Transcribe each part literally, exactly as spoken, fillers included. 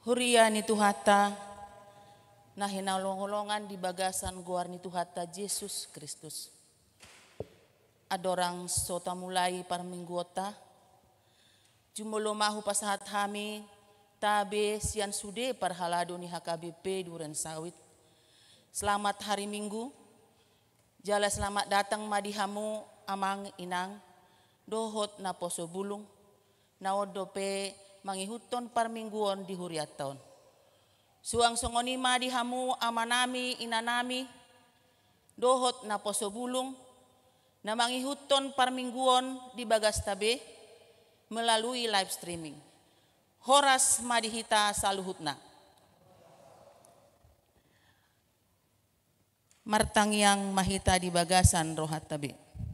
Huria ni Tuhata, na hinalongolongan di bagasan guar ni Tuhata Yesus Kristus. Adorang sota mulai parmingguota, jumulo mahu pasahat hami, tabe sian sude parhalado ni H K B P Duren Sawit. Selamat hari Minggu, jala selamat datang madihamu amang inang, dohot na poso bulung, naodope mangihuton parmingguon di huriaton. Suang songoni madihamu amanami inanami, dohot na poso bulung, na mangihuton parmingguon di bagas tabe melalui live streaming. Horas madihita saluhutna. Martang yang mahita di bagasan rohat tabe.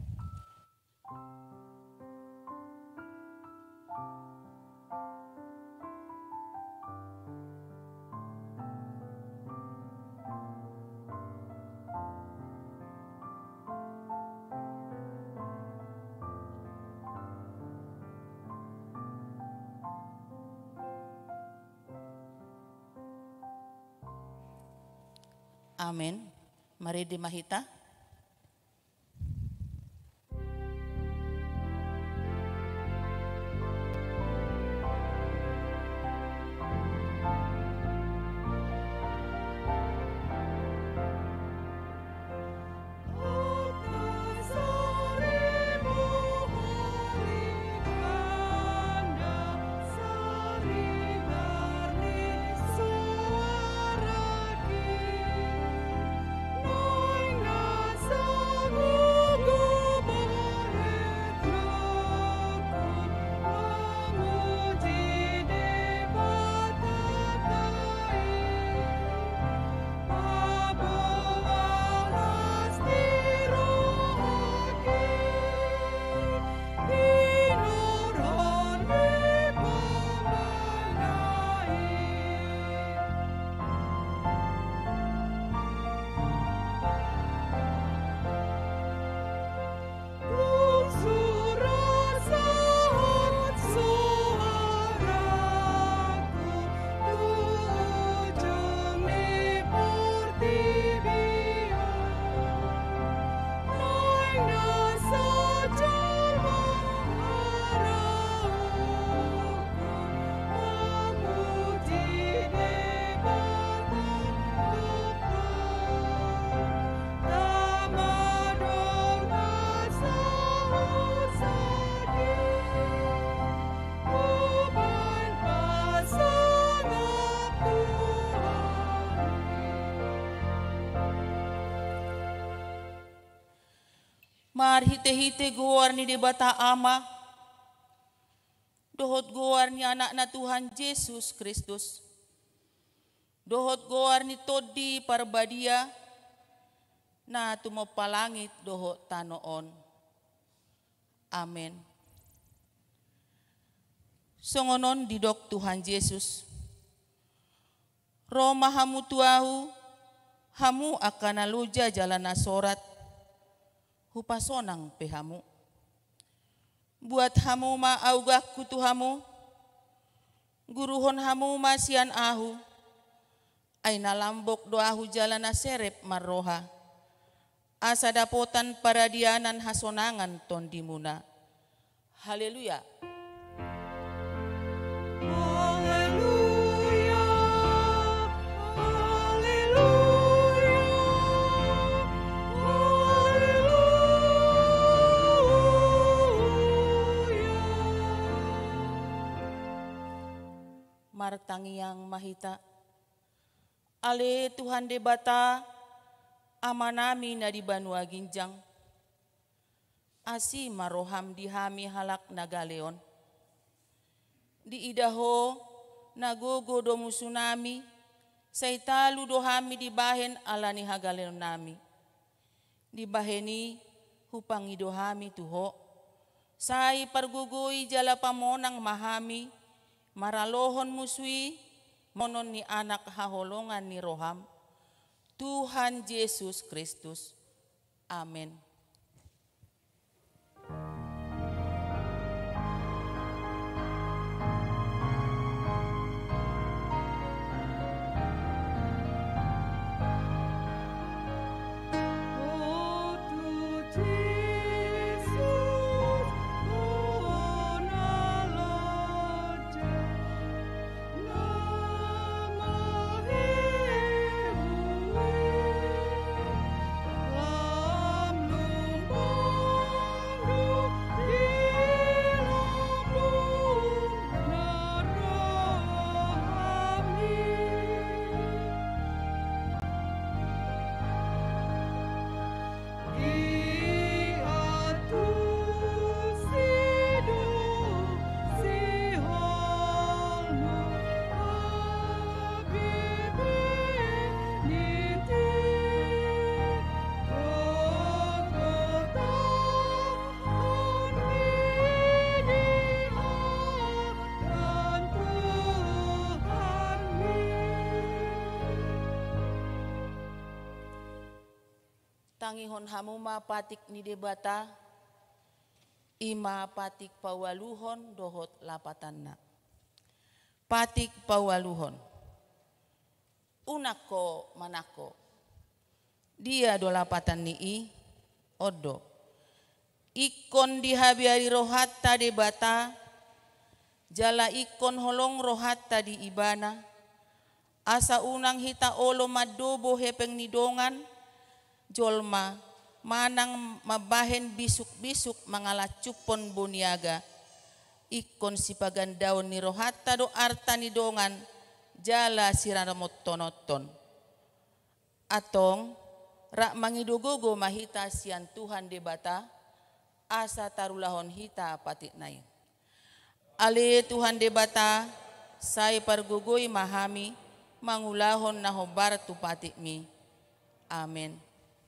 Amin. Mari di mahita. Mar hite-hite guar ni debata ama, dohot guar ni anak na Tuhan Yesus Kristus, dohot guar ni todi parbadia, na tumopalangit dohot tanoon. Amen. Songonon didok Tuhan Yesus, Roma hamu tuahu, hamu akan aluja jalan nasorat, hupasonang pehamu. Buat hamu ma augah kutu hamu, guruhon hamu masian ahu, ay nalambok doahu jalan naserep marroha, asa dapotan paradianan hasonangan tondimuna. Haleluya. Martangi yang mahita, ale Tuhan debata amanami na di Banua Ginjang, asi maroham di hami halak nagaleon, di idaho nagogo domu tsunami, saitalu dohami di bahen alani hagaleon nami, di baheni hupang idohami tuho, sai pargugoi jala pamonang mahami, maralohon musui monon ni anak haholongan ni roham, Tuhan Yesus Kristus. Amin. tangihon hamuma patik ni debata, ima patik pawaluhon dohot lapatanna. Patik pawaluhon. Unako manako. Dia do lapatan nii odo. Ikon dihabiari rohatta debata, jala ikon holong rohatta di ibana, asa unang hita olo madobo hepeng nidongan, jolma manang mabahen bisuk-bisuk mangalacupon buniaga, ikon si pagandaon ni rohatta do arta nidongan, jala siraramot tonoton. Atong rak mangidogogo mahita sian Tuhan debata, asa tarulahon hita patik nai. Ale Tuhan debata, saya pargugoi mahami, mangulahon nahobar tu patik mi. Amin.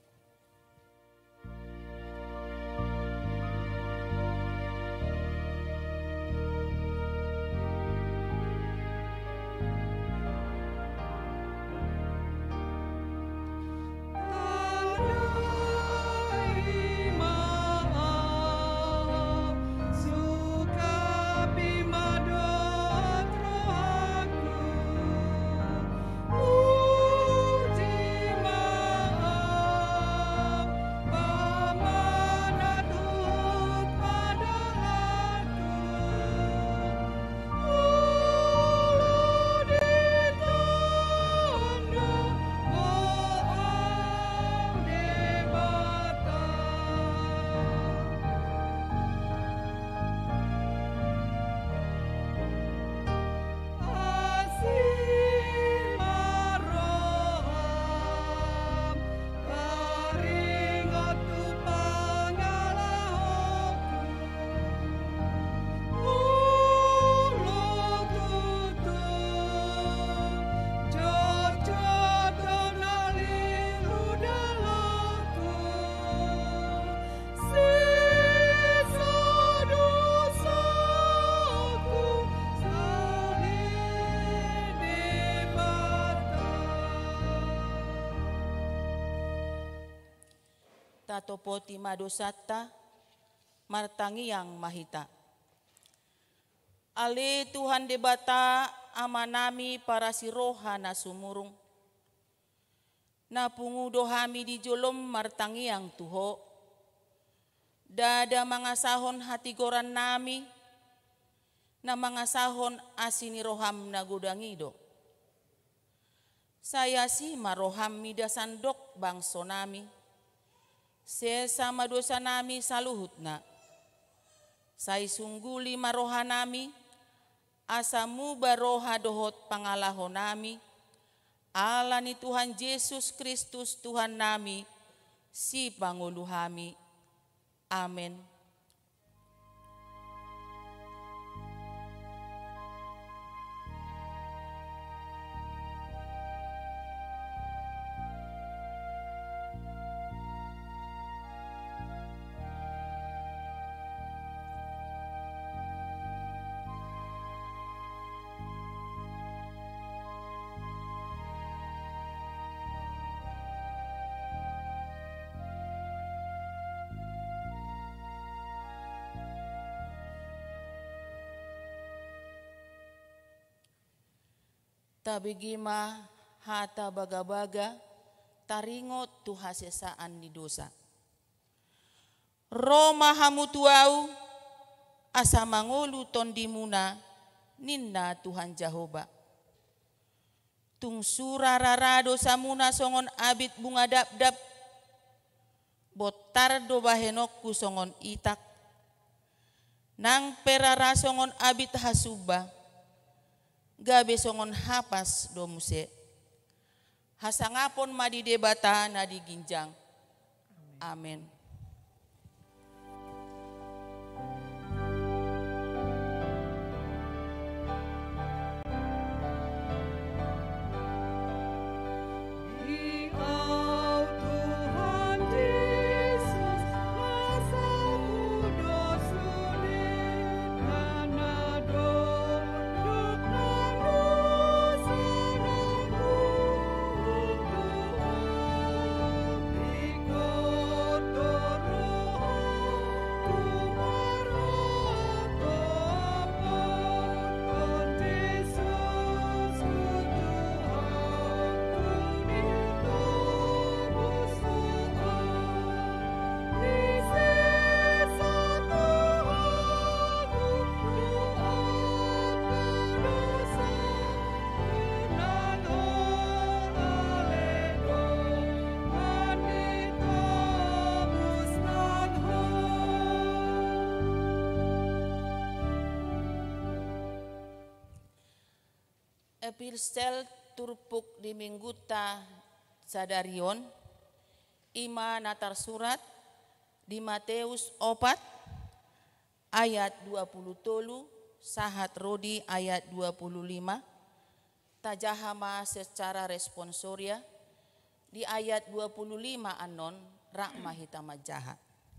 Tatopoti madosata, martangi yang mahita. Ale Tuhan debata amanami para siroha na sumurung. Na pungudo hami di jolom martangi yang tuho. Dada mangasahon hati goran nami, na mangasahon asini roham na gudangido. Saya si maroham mida sandok bangso nami. Sesama dosa nami saluhutna. Sai sungguli maroha nami, asamu baroha dohot pangalaho nami, ala ni Tuhan Yesus Kristus Tuhan nami, si panguluhami. Amin. Tabigima hata baga-baga, taringot tu hasesaan di dosa. Roma hamutuau, asa mangolu tondimuna, ninna Tuhan Jahoba. Tung sura rarado samuna songon abit bunga dap-dap, botar do bahenokku songon itak, nang perara songon abit hasuba, gabe songon hapas domuse. Hasangapon madi debata na diginjang. Amin. Go. Epistel turpuk di mingguta sadarion, ima natar surat di Matius opat ayat dua puluh tolu sahat rodi ayat dua puluh lima, tajahama secara responsoria di ayat dua puluh lima anon rakma hitama jahat.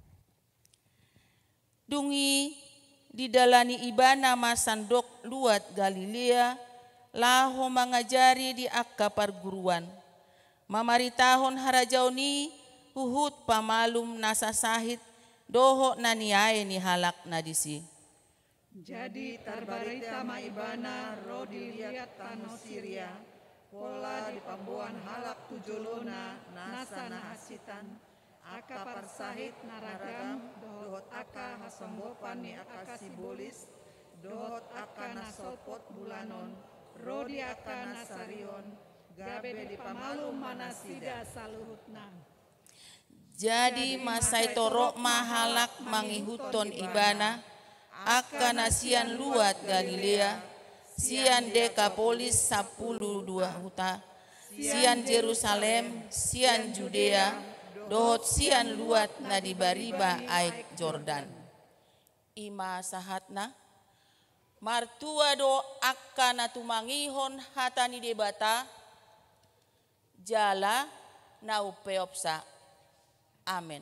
Dungi didalani ibana masandok luat Galilea, laho mangajari di akka perguruan. Mamari tahun harajauni huhut pamalum nasa sahid doho naniae ni halak nadisi. Jadi tarbarita maibana ro dilihat tano Syria, pola di pambuan halak tujuluna nasa nahasitan, aka parsahit naragam dohot aka hasambopan ni aka sibolis, dohot aka nasopot bulanon, rodi aka nasarion, gabe di pamalum manasida saluhutna. Jadi masai torok mahalak mangihuton ibana, aka nasian luat Galilea, sian Dekapolis sepuluh dua huta, sian Jerusalem, sian Judea, dohot sian luat nadibariba aik Jordan. Ima sahatna, martua do akka natumangihon hatani debata, jala naupeopsa. Amin.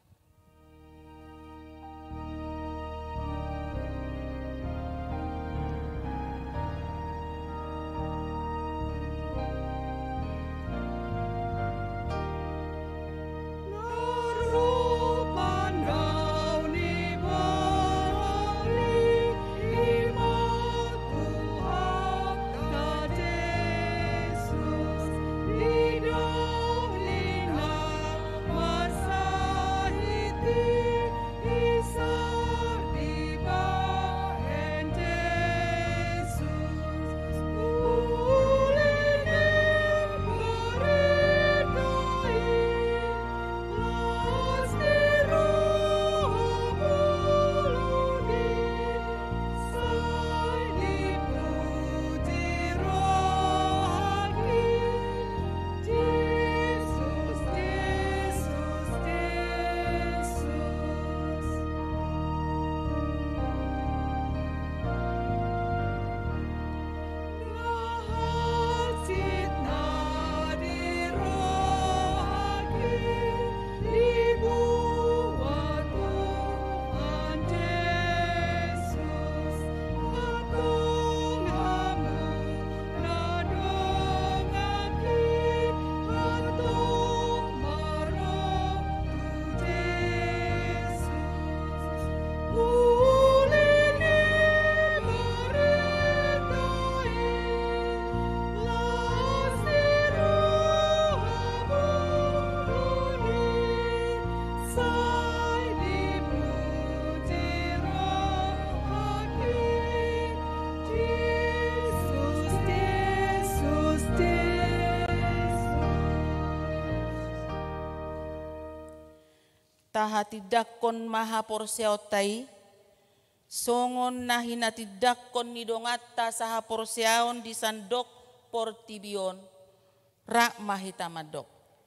Tahatidakon maha porseotai, songon nahinatidakon nidongata saha porseaon di sandok portibion, rak mahitamadok.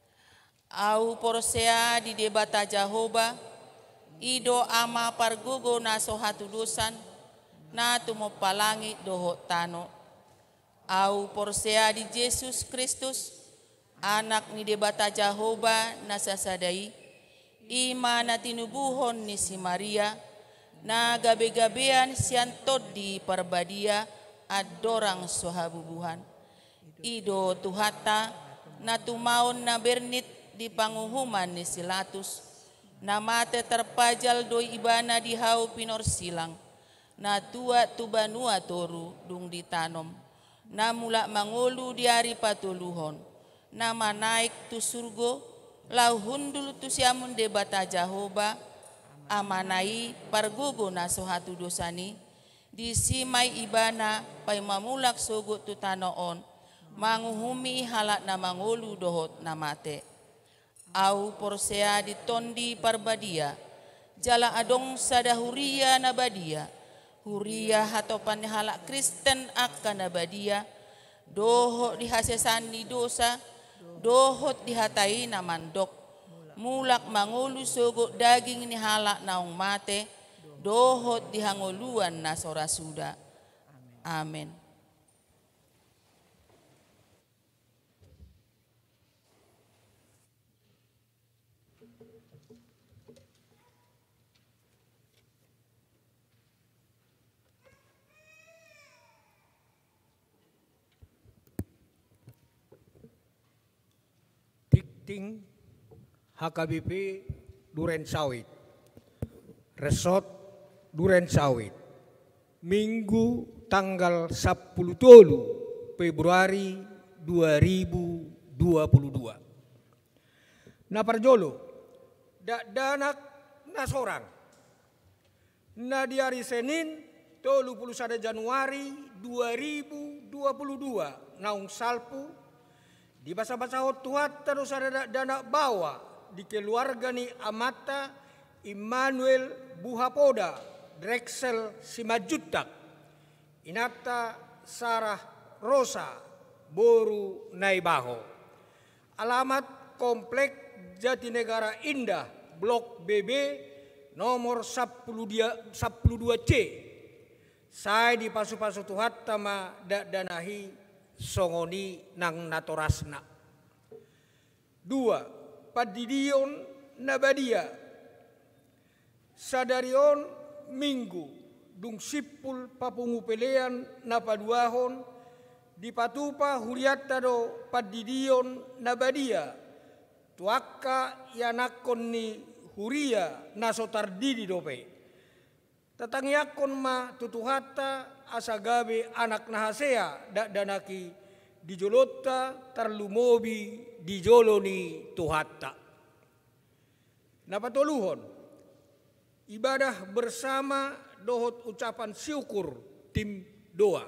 Au porsea di debata Jahoba, ido ama pargugo na sohatu dosan, na tumopalangi doho tano. Au porsea di Yesus Kristus, anak ni debata Jahoba na sasadai, ima na tinubuhon ni si Maria, na gabe-gabean siantod di parbadia at dorang sohabubuhan. Ido tuhata na tumaon na bernit di panguhuman ni Silatus, na mate terpajal do ibana di hau pinorsilang, na tua tubanua toru dung ditanom, na mula mangulu di hari patuluhon, na manaik tu surgo, lau hundul tu siamun debata Jahoba, amanai pargugo na sohatu dosani, di simai ibana pai mamulak sogo tu tanoon, manguhumi halak na mangulu dohot na mate. Au porsea di tondi parbadia, jala adong sada huria na badia, huria hatopan halak Kristen akan na badia, dohot dihasesani dosa, dohot dihatai na mandok, mulak mangulu sogok daging ni halak naung mate, dohot dihangoluan na sorasuda. Amin. Ting H K B P Duren Sawit, Resort Duren Sawit, Minggu tanggal sepuluh Februari dua ribu dua puluh dua. Naparjolo, dak danak nasorang. Na di hari Senin tiga puluh satu Januari dua ribu dua puluh dua naung salpu di basa-basa hotuhat terus ada dana bawa di keluarga ni Amata Immanuel Buhapoda Drexel Simajutak Inata Sarah Rosa Boru Naibaho. Alamat Komplek Jatinegara Indah Blok B B nomor sepuluh dua C. Saya di pasu-pasu tuhat tama dak danahi songoni nang natorasna. Dua, Padidion Nabadia Sadarion Minggu dung sipul papungupelean napaduahon di patupa huriata do Padidion Nabadia tuaka yanakon ni huria nasotardidi dope tatangyakon ma tutuhata asagabe anak nahasea dak danaki dijolota tarlumobi dijoloni tuhatta. Napatoluhon ibadah bersama dohot ucapan syukur tim doa.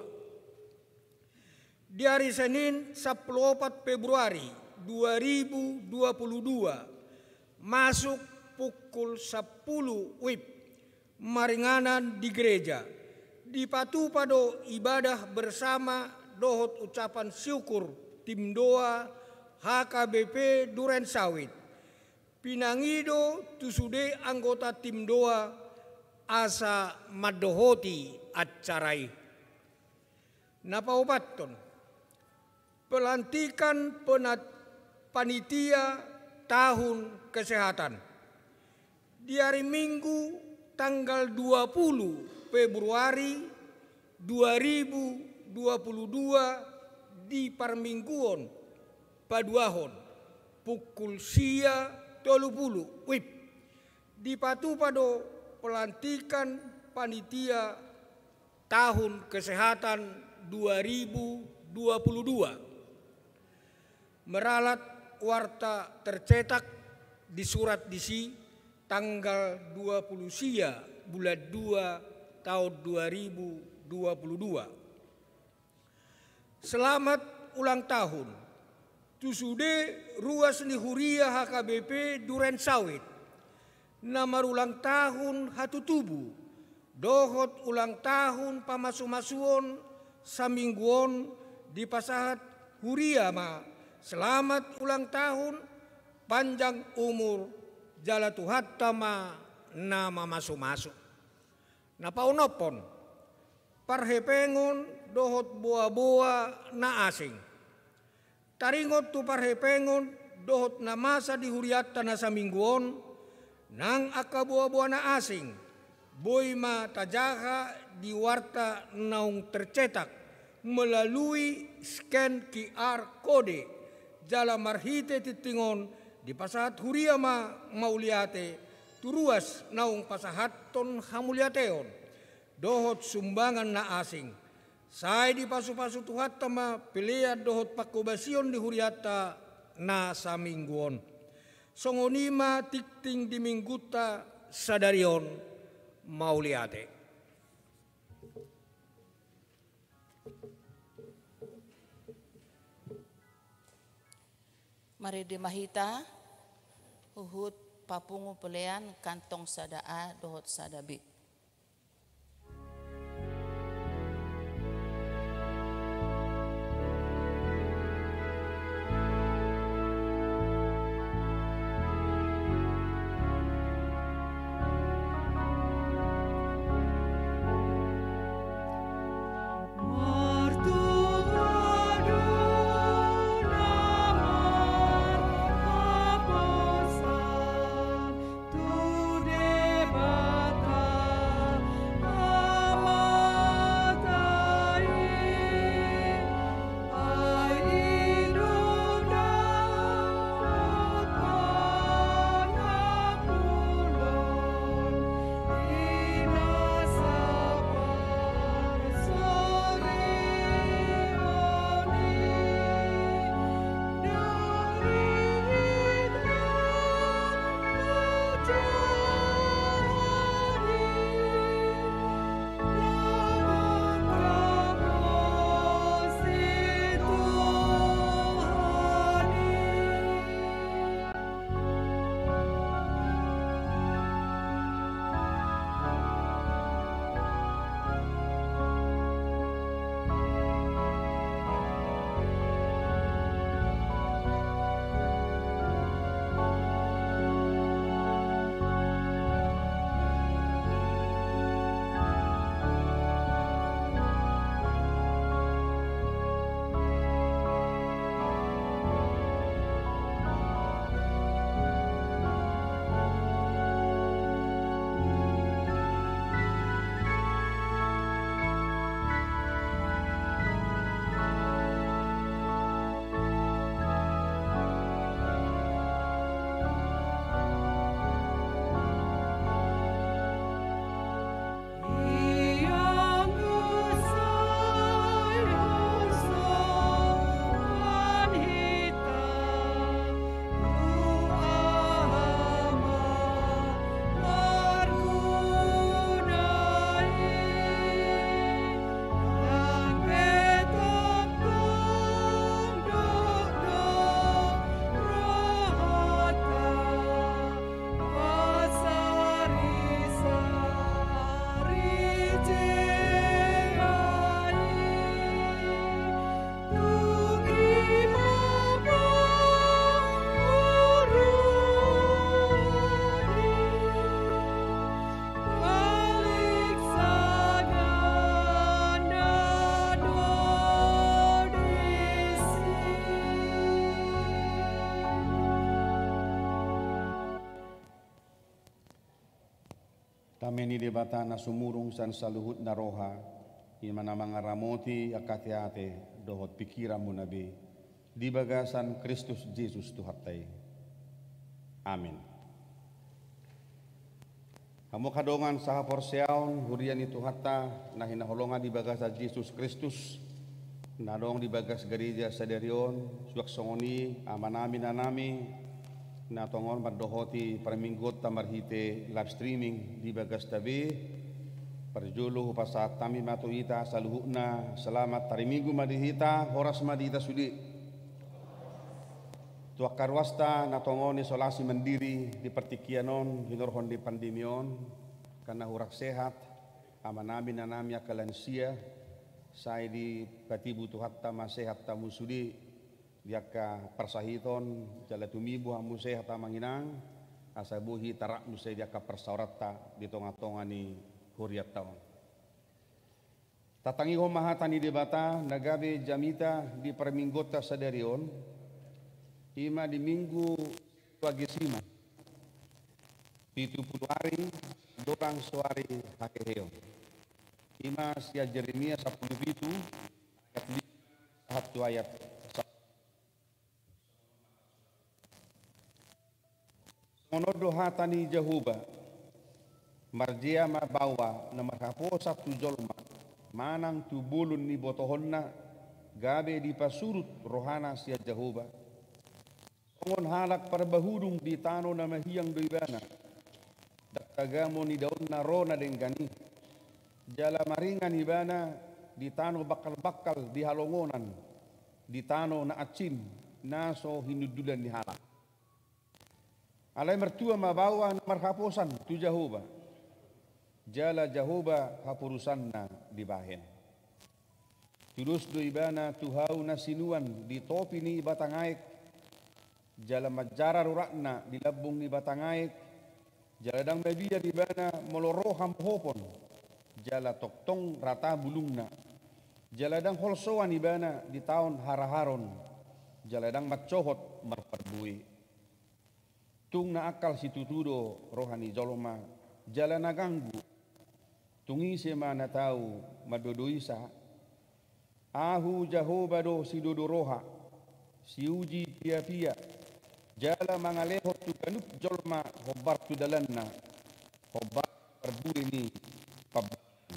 Di hari Senin sepuluh Februari dua ribu dua puluh dua masuk pukul sepuluh W I B maringanan di gereja. Di patupado ibadah bersama dohot ucapan syukur tim doa H K B P Duren Sawit. Pinangido tusude anggota tim doa asa madohoti acarai. Napaubaton pelantikan penat panitia tahun kesehatan. Di hari Minggu tanggal dua puluh Februari dua ribu dua puluh dua di Parmingguon Paduahon pukul sia tolu puluh W I B di patupado pelantikan panitia tahun kesehatan dua ribu dua puluh dua. Meralat warta tercetak di surat disi tanggal dua puluh sia bulan dua tahun dua ribu dua puluh dua. Selamat ulang tahun tusude ruas lihuria H K B P Duren Sawit. Nama ulang tahun hatu tubuh dohot ulang tahun pamasu-masuon samingguon di pasahat huria ma. Selamat ulang tahun panjang umur jala tuhatta ma nama masuk-masuk. Napaunopon parhepengon dohot boa-boa na asing. Taringot tu parhepengon dohot na masa di huriata na samingguon nang aka boa-boa na asing. Boy ma tajaha di warta naung tercetak melalui scan Q R kode jala marhite titingon di pasahat huria ma mauliate turuas naung pasahaton hamuliateon dohot sumbangan na asing. Saya di pasu-pasu tuhatta ma pelea dohot pakobasion di huriata na samingguon. Songonima tikting di mingguta sadarion mauliate. Mari demahita uhut papungu pelean kantong sadaa dohot sadabi. Tameni debata na sumurung san saluhut na roha, imana mga ramoti akate-ate dohot pikiran mo nabi, di bagasan Kristus Jesus tuhatay. Amin. Kamu kadongan saha porsiaon hurian itu hatta na hinaholongan di bagasa Jesus Kristus, nadong di bagas gereja saderion, suak songoni amanami nanami, na tongon madohoti perminggot tamarhite live streaming di bagas tabi perjulu pasat tami matuita saluhuna selamat tariminggu madihita horas madihita sudi tuak karwasta na tongon isolasi mandiri di pertikianon hinorhon di pandemion karena hurak sehat amanami nanami akalansia saya di katibu tuhatta masehat tamu sudi diaka persahiton jala tumibu hamu sehat amanginang asabuhi tarak musai diaka persaurata di tonga-tonga ni huriat taon. Tatangi homahatan di debata nagabe jamita di perminggota sadarion ima di minggu wagisima pitu puluh hari dorang suari hakeheo ima sia Jeremia sepuluh pitu ayat lima satu ayat monodo hatani Jehuba marjia mabawa na marhaposa tu jolma manang tu bulun ni botohonna gabe di pasurut rohana sia Jehuba ongon halak parbahudung di tano na mahiyang doibana daktagamo ni daun na rona denggani jala maringan ibana di tano bakal-bakal di halongonan di tano na acin naso hinudulan ni halak alai mertua mabawa marhaposan tu Jehuba jala Jehuba hapurusanna di bahen tulus do ibana tuhau nasinuan di topi ni batangaik jala majara rurakna di labung ni batangaik jala dang mebia di bana moloroham hopon jala toktong rata bulungna jala dang holsoan ibana di tahun haraharon jala dang macohot marparbui tung na akal situtudo rohani joloma jalan naganggu tungi sema na tahu madodoisa ahu Jehovah do sidodo roha siuji pia-pia jala mangaleho tu kanup jolma hobar tu dalanna hobar perburi ni pab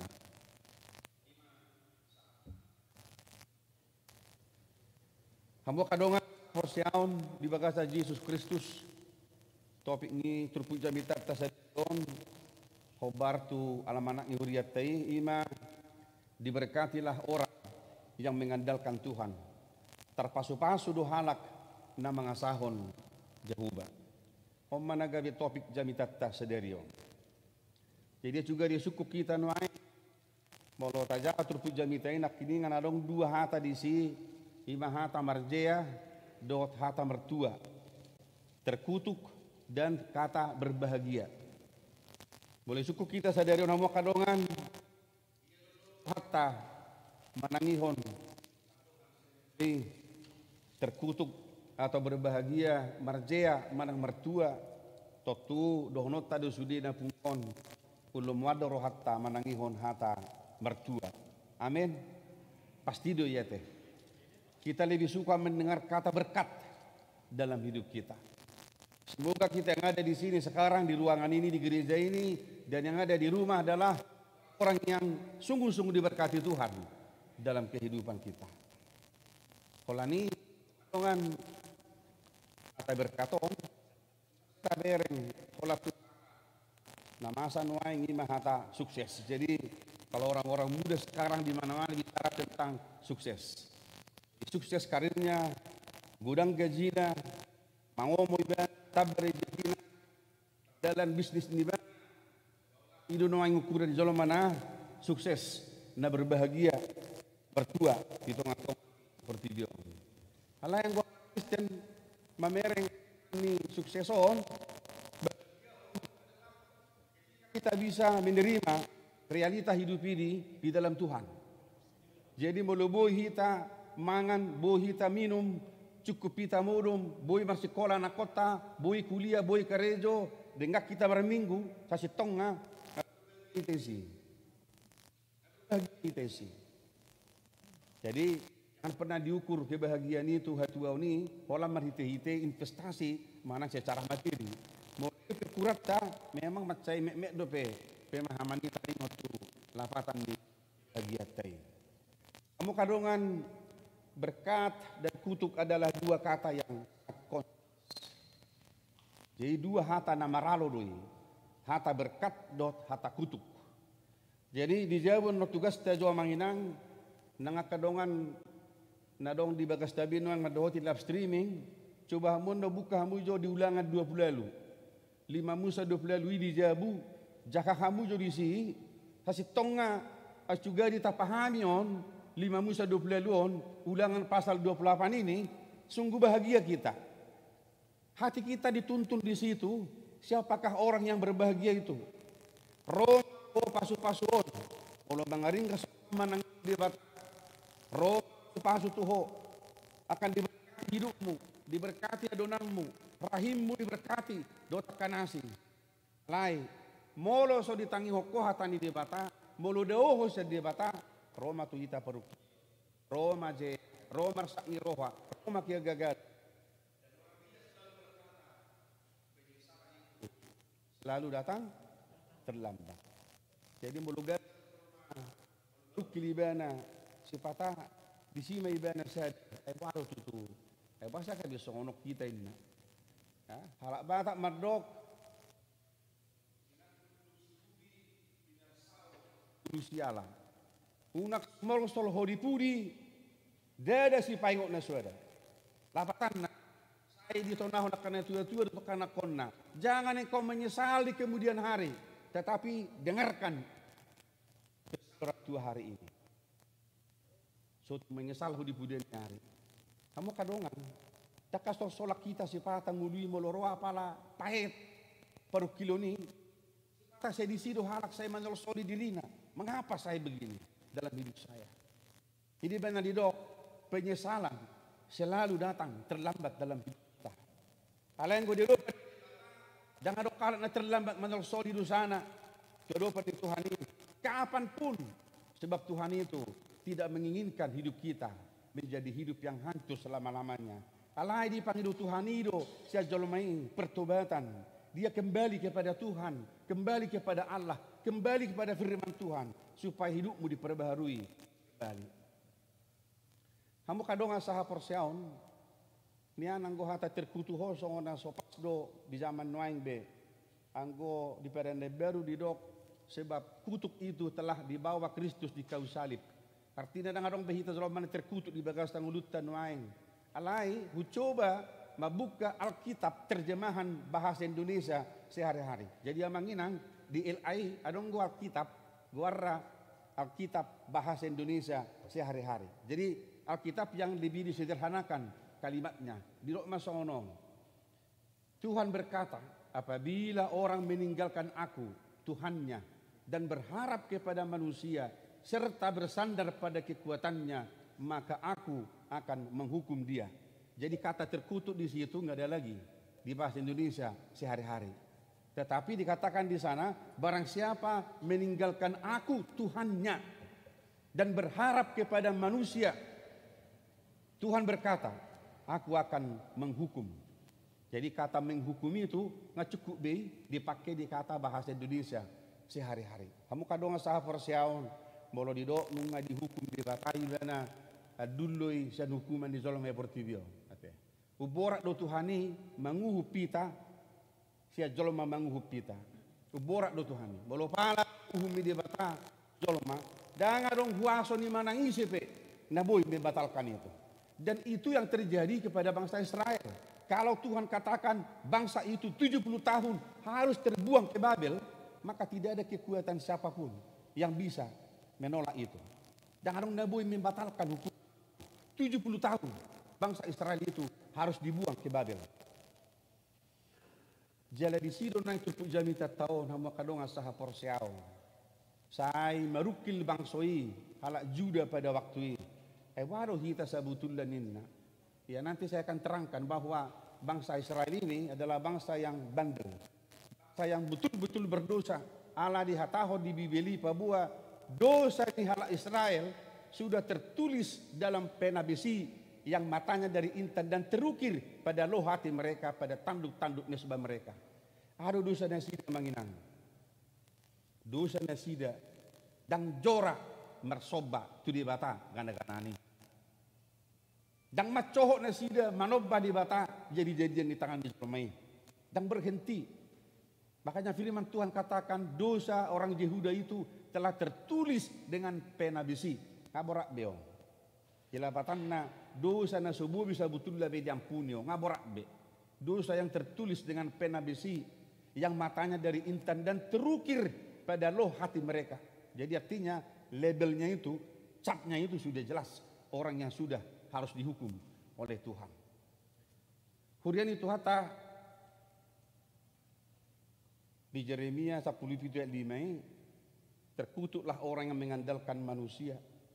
Hambo kadongan porsiaon di bagasa Yesus Kristus topik ni turpu jamitat tasadon hobar tu alamanak ni huriat tai ima diberkatilah orang yang mengandalkan Tuhan terpasu-pasu do halak na mangasahon Jehuba homma nagabi topik jamitat tasaderion jadi juga dia suku kita nuai molo taja turpu jamitai nak kini nganadong dua hata di si ima hata marjea dot hata mertua terkutuk dan kata berbahagia. Boleh suku kita sadari namo kadongan hatta manangihon terkutuk atau berbahagia marjea manang mertua totu dohnot tadu sudina pungkon ulum wadoro hatta manangihon hatta mertua. Amin. Pasti do ya teh. Kita lebih suka mendengar kata berkat dalam hidup kita. Semoga kita yang ada di sini sekarang di ruangan ini di gereja ini dan yang ada di rumah adalah orang yang sungguh-sungguh diberkati Tuhan dalam kehidupan kita. Kalau ini dengan kata berkaton, kita bereng pola namasan waing ima hata sukses. Jadi kalau orang-orang muda sekarang di mana-mana bicara tentang sukses, sukses karirnya, gudang gajinya, mangomo ibadah tabari jadina dalam bisnis ni ba ido no ang ukuran di jolo mana sukses na berbahagia bertua di tengah-tengah seperti dia ala yang gua Kristen mamereng ni sukseson kita bisa menerima realita hidup ini di dalam Tuhan jadi moloboy hita mangan boy hita minum cukup kita modum, boy marsikola na kota, boy kuliah, boy karejo, denggak kita berminggu, kasih tonga, kita sih. Kita sih. Jadi jangan pernah diukur kebahagiaan itu hatua ini pola merhite-hite investasi mana secara materi. Mau kurat tak memang macai mek-mek dope pemahaman kita ini waktu lafatan di bagian tai. Kamu kadongan berkat dan kutuk adalah dua kata yang kontras. Jadi dua hata nama ralo doi. Hata berkat dot hata kutuk. Jadi di Jawa no tugas ta Jawa manginang nanga kadongan nadong di bagas tabino ang madohoti live streaming coba mundo buka hamu jo di ulangan dua puluh lalu. Lima musa dua puluh lalu di Jabu jaka kamu jo di si hasi tonga as juga ditapahami on lima musa dua puluh lalu on ulangan pasal dua puluh delapan ini sungguh bahagia kita. Hati kita dituntun di situ. Siapakah orang yang berbahagia itu? Roh pasu-pasu on. Kalau bangaring kesemanang debat. Roh pasu tuho akan diberkati hidupmu, diberkati adonanmu, rahimmu diberkati, dotak kanasi. Lai, molo so ditangi hoko hatani debata, molo deoho sa debata, Roma tu ita peruk. Roma je, Roma sakni roha, Roma kia gagal. Lalu datang terlambat. Jadi mulugat kilibana sipata di sini ibana sad ay baru tutu ay basa ka bisa onok kita ini ya halak batak mardok usiala unak smol sol hodi pudi dada si paingok na suada lapatan na saya di tonah nak kana tua-tua untuk kana konna jangan engkau menyesal di kemudian hari tetapi dengarkan surat dua hari ini. So menyesal hudi budaya hari. Kamu kadongan. Takas solak kita sifatan ngului moloro apala pahit paruh kilo ni. Tak saya disido halak saya menyolsoli dirina. Mengapa saya begini dalam hidup saya? Ini benar didok penyesalan selalu datang terlambat dalam hidup kita. Kalian gue didok jangan dok kalah terlambat menyolsoli dosana. Kedopan di Tuhan ini. Kapanpun sebab Tuhan itu tidak menginginkan hidup kita menjadi hidup yang hancur selama-lamanya. Alai di panghidup Tuhan itu sia jolmai pertobatan. Dia kembali kepada Tuhan, kembali kepada Allah, kembali kepada firman Tuhan supaya hidupmu diperbaharui kembali. Kamu kadonga saha porseon nian anggo hata terkutu ho songona sopas do di zaman noaing be. Anggo di perende baru di dok sebab kutuk itu telah dibawa Kristus di kayu salib. Artinya nangarong behita zroman terkutuk di bagas tangulutan waing. Alai, hu coba mabuka Alkitab terjemahan bahasa Indonesia sehari-hari. Jadi amanginang di L I adong gua Alkitab, guarra Alkitab bahasa Indonesia sehari-hari. Jadi Alkitab yang lebih disederhanakan kalimatnya. Di rok masono. Tuhan berkata, apabila orang meninggalkan aku, Tuhannya, dan berharap kepada manusia serta bersandar pada kekuatannya, maka aku akan menghukum dia. Jadi kata terkutuk di situ nggak ada lagi di bahasa Indonesia sehari-hari. Tetapi dikatakan di sana, barang siapa meninggalkan aku Tuhannya dan berharap kepada manusia, Tuhan berkata, aku akan menghukum. Jadi kata menghukum itu nggak cukup be dipakai di kata bahasa Indonesia sehari-hari. Kamu kadang sah persiawan, bolo di dok nunga dihukum di batai bana aduloi san hukuman di zolong eportibio. Uborak do Tuhani manguhu pita, sia zolong manguhu pita. Uborak do Tuhani, bolo pala uhumi di bata zolong danga dong huaso ni manang isipe, naboy membatalkan itu. Dan itu yang terjadi kepada bangsa Israel. Kalau Tuhan katakan bangsa itu tujuh puluh tahun harus terbuang ke Babel, maka tidak ada kekuatan siapapun yang bisa menolak itu. Jangan Nabi membatalkan hukum. tujuh puluh tahun bangsa Israel itu harus dibuang ke Babel. Jala di sido na itu pujami tatao na makadong asaha porsiao. Sai marukil bangsoi halak Juda pada waktu itu. Eh waro hita sabutulan inna. Ya nanti saya akan terangkan bahwa bangsa Israel ini adalah bangsa yang bandel. yang betul-betul berdosa. Allah dihataho di Bibeli pabua dosa di halak Israel sudah tertulis dalam pena besi yang matanya dari intan dan terukir pada loh hati mereka, pada tanduk-tanduk nisbah mereka. Aduh dosa nasida manginang, dosa nasida dan jora mersoba tu di bata gana-ganani. Dan macohok nasida manobba di bata jadi-jadian di tangan Israel. Dan berhenti. Makanya firman Tuhan katakan dosa orang Yehuda itu telah tertulis dengan pena besi. Ngaborak beong. Jelabatanna dosa na subuh bisa betul lebih diampuni. Ngaborak be. Dosa yang tertulis dengan pena besi yang matanya dari intan dan terukir pada loh hati mereka. Jadi artinya labelnya itu, capnya itu sudah jelas. Orang yang sudah harus dihukum oleh Tuhan. Hurian itu hata di Yeremia sepuluh ayat lima, terkutuklah orang yang mengandalkan manusia,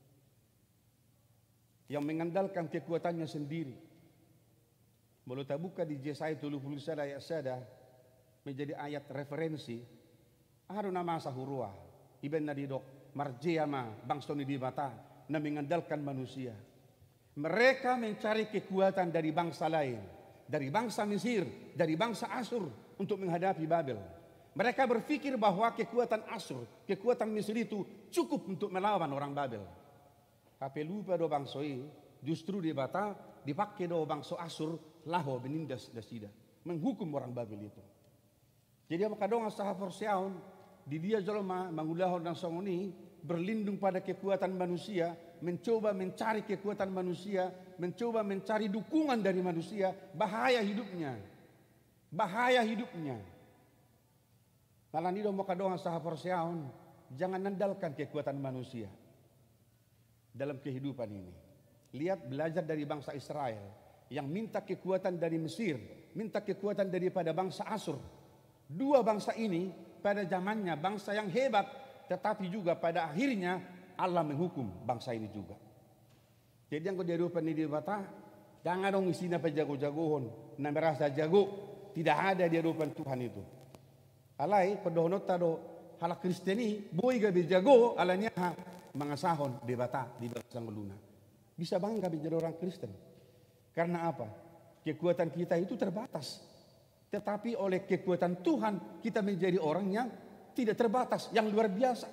yang mengandalkan kekuatannya sendiri. Kalau kita buka di Yesaya tujuh puluh satu ayat satu menjadi ayat referensi. Ada nama sahurua iben nadidok marjeama bangsa di bata na mengandalkan manusia. Mereka mencari kekuatan dari bangsa lain, dari bangsa Mesir, dari bangsa Asyur untuk menghadapi Babel. Mereka berpikir bahwa kekuatan Asyur, kekuatan Mesir itu cukup untuk melawan orang Babel. Tapi lupa do bangsa ini, justru di bata dipakai do bangsa Asyur laho menindas dasida, menghukum orang Babel itu. Jadi apa kadang asah forsiaun di dia jolma mangulahon dan songoni berlindung pada kekuatan manusia, mencoba mencari kekuatan manusia, mencoba mencari dukungan dari manusia, bahaya hidupnya. Bahaya hidupnya. Kalau ini mau kadang asah forsiaun, jangan andalkan kekuatan manusia dalam kehidupan ini. Lihat belajar dari bangsa Israel yang minta kekuatan dari Mesir, minta kekuatan daripada bangsa Asyur. Dua bangsa ini pada zamannya bangsa yang hebat, tetapi juga pada akhirnya Allah menghukum bangsa ini juga. Jadi yang kau diadupan di bata, jangan dong isinya pejago-jagohon, na merasa jago, tidak ada di hadapan Tuhan itu. Alai kodohonot tado halak Kristeni, boy gabe jago, alanya ha mangasahon di bata di bangsa meluna. Bisa bangga menjadi orang Kristen. Karena apa? Kekuatan kita itu terbatas. Tetapi oleh kekuatan Tuhan kita menjadi orang yang tidak terbatas, yang luar biasa.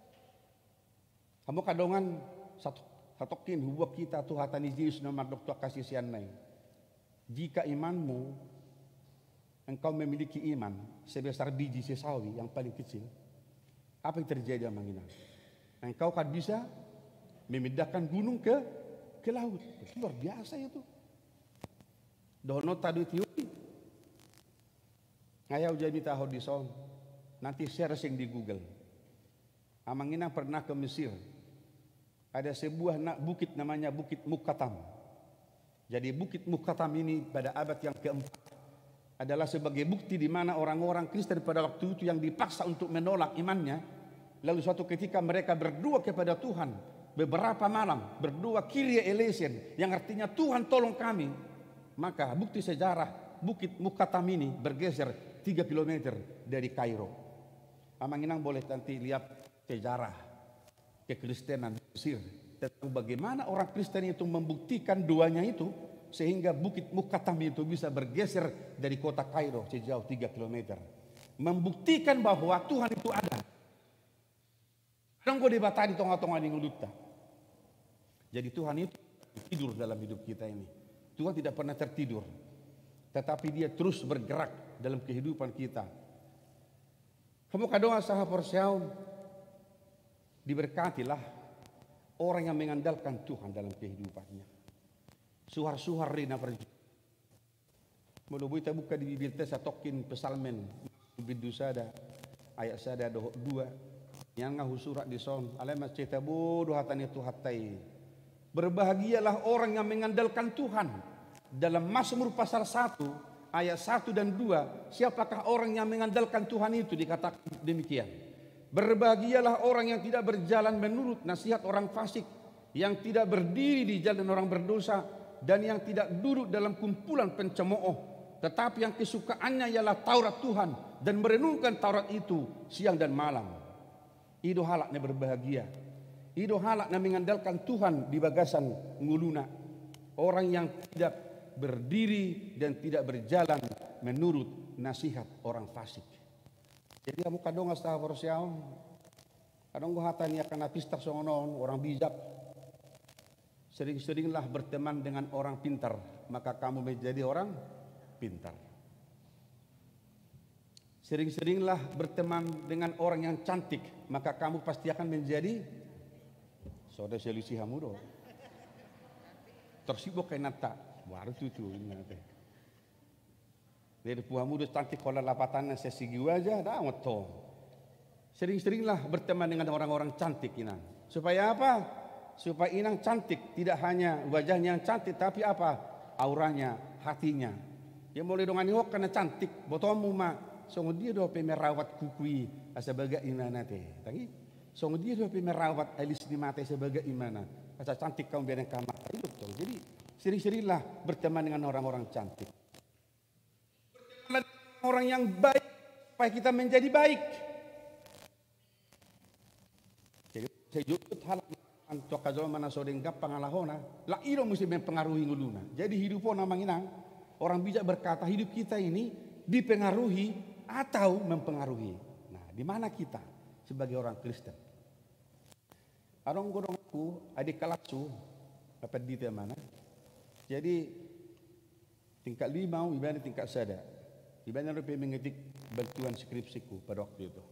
Kamu kadongan satu hatokin hubuk kita Tuhan Yesus nama dokter kasih sianai. Jika imanmu, engkau memiliki iman sebesar biji sesawi yang paling kecil, apa yang terjadi Manginang? Engkau kan bisa memindahkan gunung ke ke laut. Itu luar biasa itu. Dono tadi tiupi. Ngayau jadi tahu di son. Nanti searching di Google. Amanginang pernah ke Mesir. Ada sebuah bukit namanya Bukit Mukatam. Jadi Bukit Mukatam ini pada abad yang keempat adalah sebagai bukti di mana orang-orang Kristen pada waktu itu yang dipaksa untuk menolak imannya. Lalu suatu ketika mereka berdoa kepada Tuhan. Beberapa malam berdoa Kyrie eleison yang artinya Tuhan tolong kami. Maka bukti sejarah Bukit Mukatam ini bergeser tiga kilometer dari Kairo. Amanginang boleh nanti lihat sejarah kekristenan Mesir tentang bagaimana orang Kristen itu membuktikan doanya itu sehingga Bukit Mukatam itu bisa bergeser dari kota Kairo sejauh tiga kilometer. Membuktikan bahwa Tuhan itu ada. Ranggo debatani tonga-tonga di ngulutta. Jadi Tuhan itu tidur dalam hidup kita ini. Tuhan tidak pernah tertidur. Tetapi dia terus bergerak dalam kehidupan kita. Kamu kadoa saha porsiaun. Diberkatilah orang yang mengandalkan Tuhan dalam kehidupannya. Suhar-suhar rina perjuangan. Melubu kita buka di bibir tesa tokin pesalmen. Bidu sada. Ayat sada doh dua. Yang ngahu surat di son. Alamat cerita bodoh hatani itu hatai. Berbahagialah orang yang mengandalkan Tuhan. Dalam Mazmur pasal satu ayat satu dan dua, siapakah orang yang mengandalkan Tuhan itu dikatakan demikian. Berbahagialah orang yang tidak berjalan menurut nasihat orang fasik, yang tidak berdiri di jalan orang berdosa, dan yang tidak duduk dalam kumpulan pencemooh, tetapi yang kesukaannya ialah Taurat Tuhan dan merenungkan Taurat itu siang dan malam. Itu halaknya berbahagia. Itu halaknya mengandalkan Tuhan di bagasan nguluna. Orang yang tidak berdiri dan tidak berjalan menurut nasihat orang fasik. Jadi kamu kadang astagfirullah siang, kadang gua hatanya karena pistak songonon orang bijak. Sering-seringlah berteman dengan orang pintar, maka kamu menjadi orang pintar. Sering-seringlah berteman dengan orang yang cantik, maka kamu pasti akan menjadi saudara selusi hamudo. Tersibuk kayak nata, baru tuh nanti. Dari puamu udah cantik kalau lapatannya sesigi aja, dah moto. Sering-seringlah berteman dengan orang-orang cantik inang. Supaya apa? Supaya inang cantik, tidak hanya wajahnya yang cantik, tapi apa? Auranya, hatinya. Ya boleh dongan ihok karena cantik, botomu mah. Songo dia doa pemerawat kukui sebagai imana teh. Tapi songo dia doa pemerawat alis di mata sebagai imana. Asa cantik kamu biar kamar itu betul. Jadi sering-seringlah berteman dengan orang-orang cantik. Berteman dengan orang yang baik supaya kita menjadi baik. Jadi saya jujur hal antok kajol mana sodeng gampang alahona. Lah iro mesti mempengaruhi nguluna. Jadi hidupnya namang inang. Orang bijak berkata hidup kita ini dipengaruhi atau mempengaruhi. Nah, di mana kita sebagai orang Kristen? Arong godongku adik kelasku dapat di mana? Jadi tingkat lima, ibadah tingkat sada. Ibadah lebih mengetik bantuan skripsiku pada waktu itu.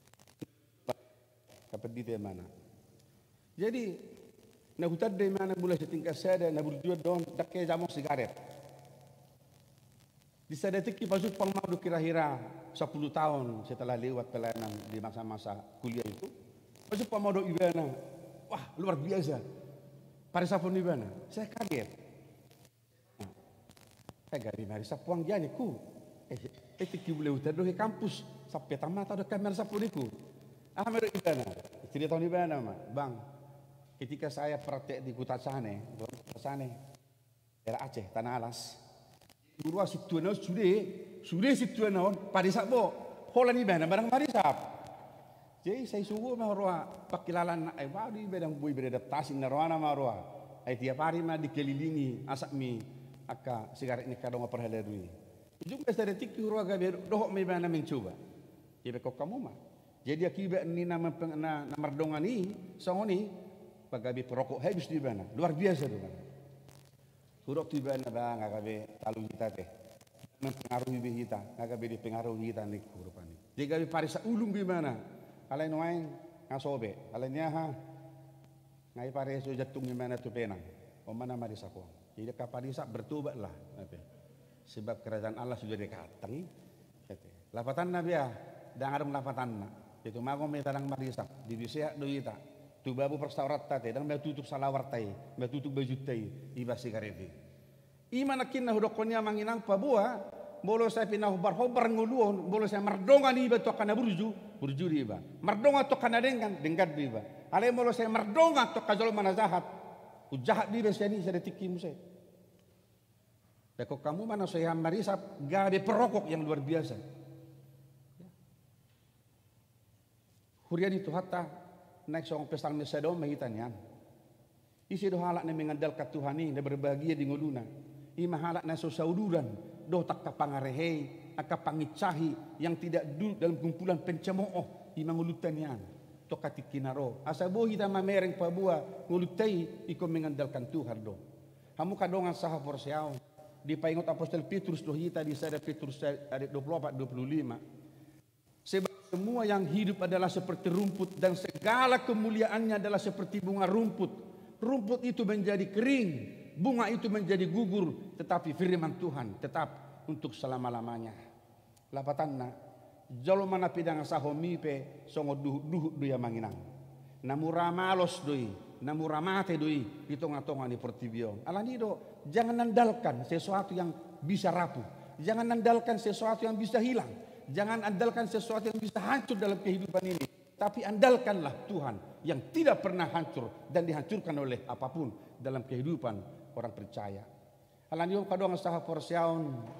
Dapat di mana? Jadi nak hutan dari mana mulai setingkat sada, nak berdua don, dak kayak jamu sigaret. Di sada detik pasuk pangmadu kira-kira sepuluh tahun setelah lewat pelayanan di masa-masa kuliah itu. Pasuk pangmadu ibana, wah luar biasa. Pada sapun ibana, saya kaget. Nah, saya gari mari sapuang jani ku. Eh, etik boleh hutan dohe kampus sampai tamat ada kamera sapuniku. Ah meru ibana, cerita tahun ibana mah, bang. Ketika saya praktek di Kutasane, Kutasane, daerah Aceh, Tanah Alas. Guru situana sudah, sudah situana pada sabo, holan ibana barang marisap. Jadi saya suruh mahroa pakilalan ay wadi bedang bui beradaptasi narwana mahroa. Ay tiap hari mah dikelilingi asak mi aka sigaret ni kadang perhalerui. Juga saya detik hurua gabe dohok mi bana mencoba. Jadi kok kamu mah. Jadi akibat ni nama na namardongan ni songoni pagabi perokok habis di bana. Luar biasa tu bana. Huruf tu bana bang agabe talu kita teh. Mempengaruhi kita, agabe dipengaruhi kita ni huruf ni. Jadi gabe parisa ulung di mana? Alay noain ngasobe, alay niya ha. Ngai pare so jatung di mana tu penang. O mana marisa ko. Jadi kaparisa bertobatlah. Sebab kerajaan Allah sudah dekat. Lapatan nabi ya, dah ada lapatan na. Itu mago may tanang marisa. Di bisya do ita. Tu babu perstaurat tate, dang may tutup salawartay, may tutup bajutay, iba sigarete. Imanakin na hudokonya manginang pabua, bolo saya pinahubar-hubar nguluon, bolo saya mardongan iba to kana burju, burju iba. Mardongan to kana dengan, dengan iba. Alay bolo saya mardongan to kajol manazahat. Ujahat di besi ini saya detikim saya. Beko kamu mana saya marisap, gabe perokok yang luar biasa. Hurian itu hatta naik seorang pesal mesedom mengitannya. Isi doa halak na mengandalkan Tuhan ini, na berbahagia di nguluna. Ima halak na sosauduran, doh tak kapangarehei, akapangicahi yang tidak duduk dalam kumpulan pencemooh, ima ngulutan yan. Tokati kinaro. Asa boh kita mamereng pabua, ngulutai, iko mengandalkan Tuhan do. Hamu kadongan saha porsiaw. Di paingot Apostol Petrus doh kita di sada Petrus ayat dua puluh empat dua puluh lima. Sebab semua yang hidup adalah seperti rumput dan segala kemuliaannya adalah seperti bunga rumput. Rumput itu menjadi kering, bunga itu menjadi gugur, tetapi firman Tuhan tetap untuk selama-lamanya. Lapatanna, jalo mana pidang sahomipe songo duh-duh duya manginang. Namura malos doi, namura mate doi, hitung-hitungan di pertibion. Alanido, jangan andalkan sesuatu yang bisa rapuh. Jangan andalkan sesuatu yang bisa hilang. Jangan andalkan sesuatu yang bisa hancur dalam kehidupan ini. Tapi andalkanlah Tuhan yang tidak pernah hancur dan dihancurkan oleh apapun dalam kehidupan orang percaya. Alanium kadang saha porsiaun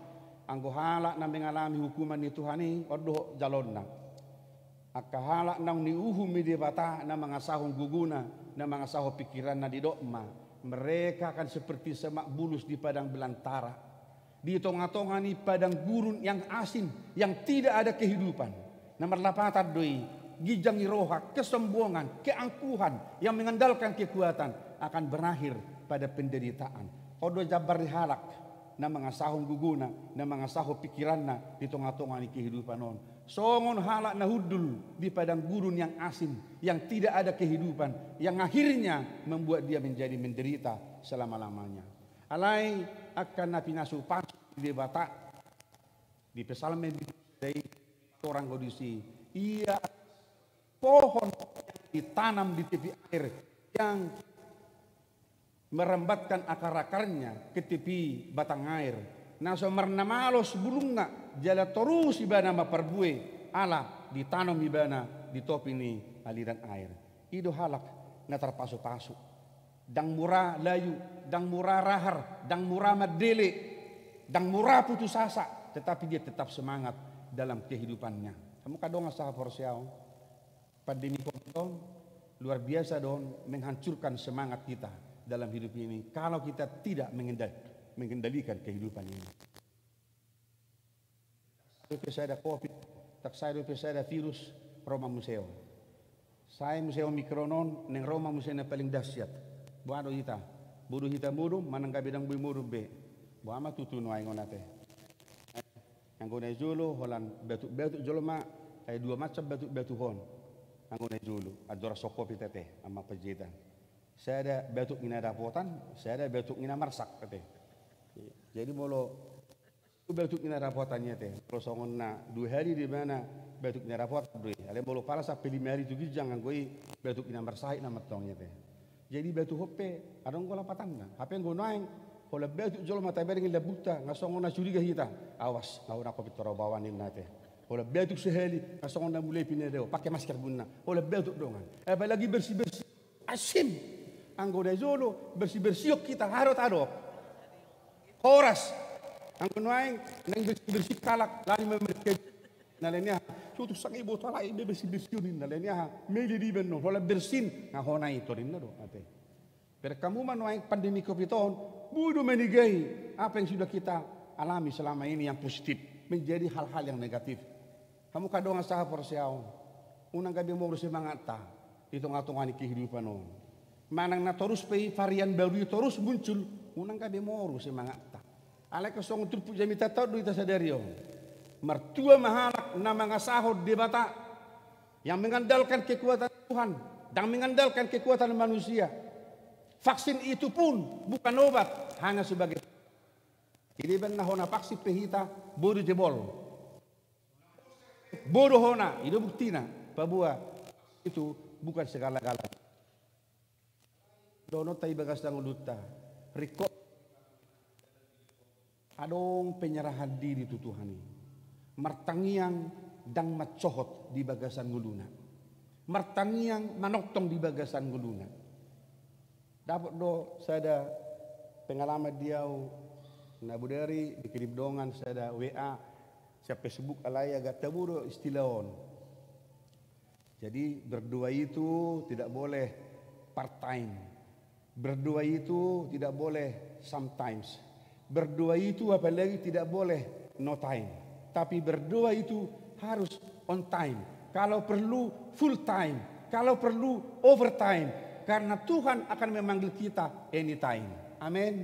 anggo halak na mengalami hukuman ni Tuhan ni odo jalonna akka halak nang ni uhum di bata na mga sahong guguna na mga sahong pikiran na di dokma mereka akan seperti semak bulus di padang belantara di tengah-tengah ni padang gurun yang asin yang tidak ada kehidupan na marlapatan doi gijang roha kesombongan keangkuhan yang mengandalkan kekuatan akan berakhir pada penderitaan odo jabar halak na mga sahong guguna, na mga sahong pikiran na di tengah-tengah ni kehidupan on. Songon halak na hudul di padang gurun yang asin, yang tidak ada kehidupan, yang akhirnya membuat dia menjadi menderita selama-lamanya. Alai akan napi nasu pas di bata di pesalme dari orang kondisi ia pohon yang ditanam di tepi air yang merembatkan akar-akarnya ke tepi batang air. Naso marnamalos bulunga jala terus ibana maperbue ala ditanam ibana di topi ni aliran air. Ido halak na terpasu-pasu. Dang murah layu, dang murah rahar, dang murah madele, dang murah putus asa, tetapi dia tetap semangat dalam kehidupannya. Kamu kadang asa porsiao. Pandemi Covid luar biasa don menghancurkan semangat kita dalam hidup ini kalau kita tidak mengendalikan kehidupan ini. Tapi saya ada COVID, tak saya ada virus, Roma Museo. Saya Museo Mikronon, neng Roma Museo na paling dahsyat. Buano kita, buru kita murum, manang kabidang bui murum be. Buama tutuno ay ngonate. Ang gunay Zulu, holan betu-betu Zulu ma, ay dua macam betu-betu hon. Ang gunay Zulu, adora sokopi tete, ama pajitan. Saya ada batuk ina rapotan, saya ada batuk ina marsak teh. Jadi molo batuk ina rapotannya teh. Kalau songon na dua hari di mana batuk ina rapot beri. Ale molo pala sampai lima hari tu jangan goi batuk ina marsai na matongnya teh. Jadi batuk hope adong gola patanda. Hape ngo naing hola batuk jolo mata bering la buta ngasongon na curiga hita. Awas launa ko pitoro bawan ni nate. Hola batuk seheli ngasongon na mulai pinedeo pakai masker bunna. Hola batuk dongan. Eh lagi bersih-bersih. Asim. Anggo Zulu bersih-bersih kita harus adok. Horas. Anggo naing nang bersih-bersih kalak lari memerke. Nalenya suatu sang ibu tala ibe bersih-bersihin nalenya meli di benno hola bersin ngahona itu rinna do ate. Per kamu manuai pandemi Covid on budu menigai apa yang sudah kita alami selama ini yang positif menjadi hal-hal yang negatif. Kamu kadang asa porsiao. Unang gabi mo semangat ta. Itu ngatungan kehidupan on. Manang na terus pe varian baru terus muncul unang kabe moru semangat ta ala ka song turpu jami tata do ita sadario mertua mahalak na mga sahod di bata yang mengandalkan kekuatan Tuhan dan mengandalkan kekuatan manusia. Vaksin itu pun bukan obat, hanya sebagai ini ben nahona vaksin pehita bodo jebol bodo hona itu buktina bahwa itu bukan segala-galanya. Dono tay bagas dang uluta riko adong penyerahan diri tu Tuhan martangiang dang macohot di bagasan nguluna martangiang manoktong di bagasan nguluna dapat do saya ada pengalaman dia na budari dikirim dongan saya ada W A saya Facebook alaya gak taburo istilahon. Jadi berdoa itu tidak boleh part time. Berdoa itu tidak boleh sometimes. Berdoa itu apalagi tidak boleh no time. Tapi berdoa itu harus on time. Kalau perlu full time. Kalau perlu overtime. Karena Tuhan akan memanggil kita anytime. Amin.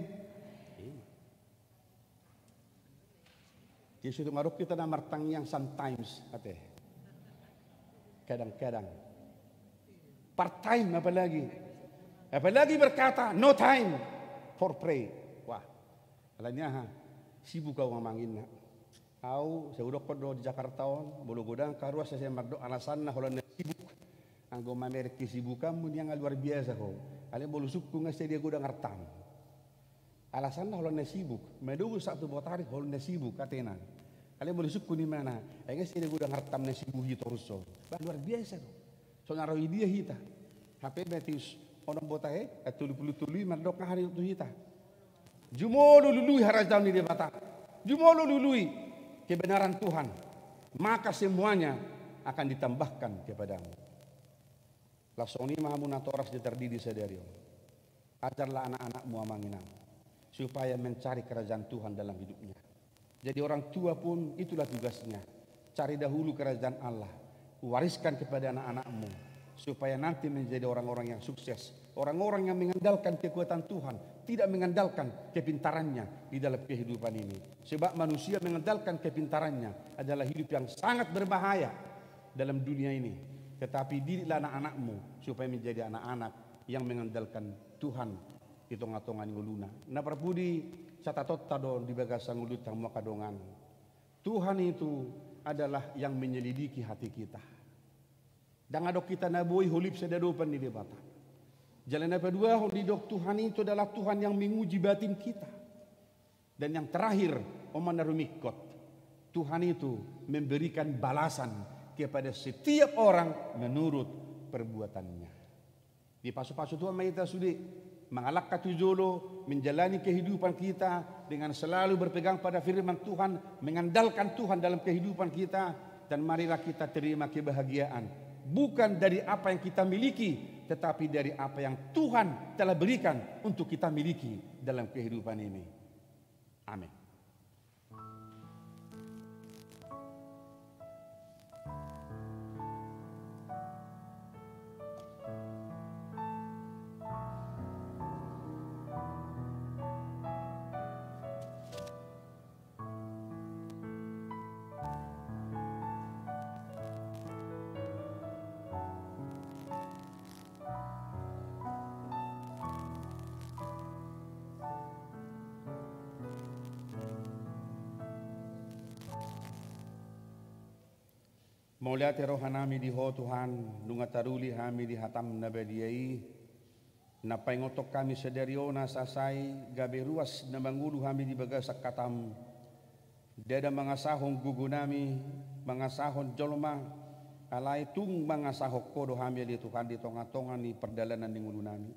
Yesus maruk kita na martang yang sometimes. Ate. Kadang-kadang. Part time apalagi. Apalagi berkata no time for pray. Wah, alanya ha sibuk kau ngomongin nak. Au saya udah kodo di Jakarta on, bolu godang karua saya mardo alasan nah holan sibuk. Anggo mamer kesibukan mun yang luar biasa kau. Ale bolu suku ngasih dia godang ngertam. Alasan nah holan sibuk. Medu satu botari holan sibuk katena. Ale bolu suku di mana? Enggak sih dia godang ngertam na sibuk itu terus so. Luar biasa kau. So narawi dia hita. H P betis orang botahe atulu pulu tulu mandok hari itu hita. Jumo lulu harajam ni dia bata. Jumolo lului kebenaran Tuhan, maka semuanya akan ditambahkan kepadamu. Lasoni mahamu natoras diterdidi sederio. Ajarlah anak-anakmu amanginam supaya mencari kerajaan Tuhan dalam hidupnya. Jadi orang tua pun itulah tugasnya. Cari dahulu kerajaan Allah, wariskan kepada anak-anakmu supaya nanti menjadi orang-orang yang sukses, orang-orang yang mengandalkan kekuatan Tuhan, tidak mengandalkan kepintarannya di dalam kehidupan ini. Sebab manusia mengandalkan kepintarannya adalah hidup yang sangat berbahaya dalam dunia ini. Tetapi didiklah anak-anakmu supaya menjadi anak-anak yang mengandalkan Tuhan di tengah-tengah nguluna. Na perpudi catatot tado di bagasang ulut tang makadongan. Tuhan itu adalah yang menyelidiki hati kita. Dan adok kita nabui hulip sedadopan di debatan. Jalan apa dua didok Tuhan itu adalah Tuhan yang menguji batin kita. Dan yang terakhir omanarumikot, Tuhan itu memberikan balasan kepada setiap orang menurut perbuatannya. Di pasu-pasu Tuhan kita sudah mengalak katujolo, menjalani kehidupan kita dengan selalu berpegang pada firman Tuhan, mengandalkan Tuhan dalam kehidupan kita, dan marilah kita terima kebahagiaan bukan dari apa yang kita miliki, tetapi dari apa yang Tuhan telah berikan untuk kita miliki dalam kehidupan ini. Amin. Mauliati rohanami di ho Tuhan, nunga taruli hami di hatam na bediai, na paingotok kami sederiona sasai, gabe ruas na mangulu hami di bagasak katam, deda mangasahong gugunami, mangasahong jolma, alay tung mangasahok kodo hami di Tuhan di tonga-tonga ni perdalanan ni ngulu nami.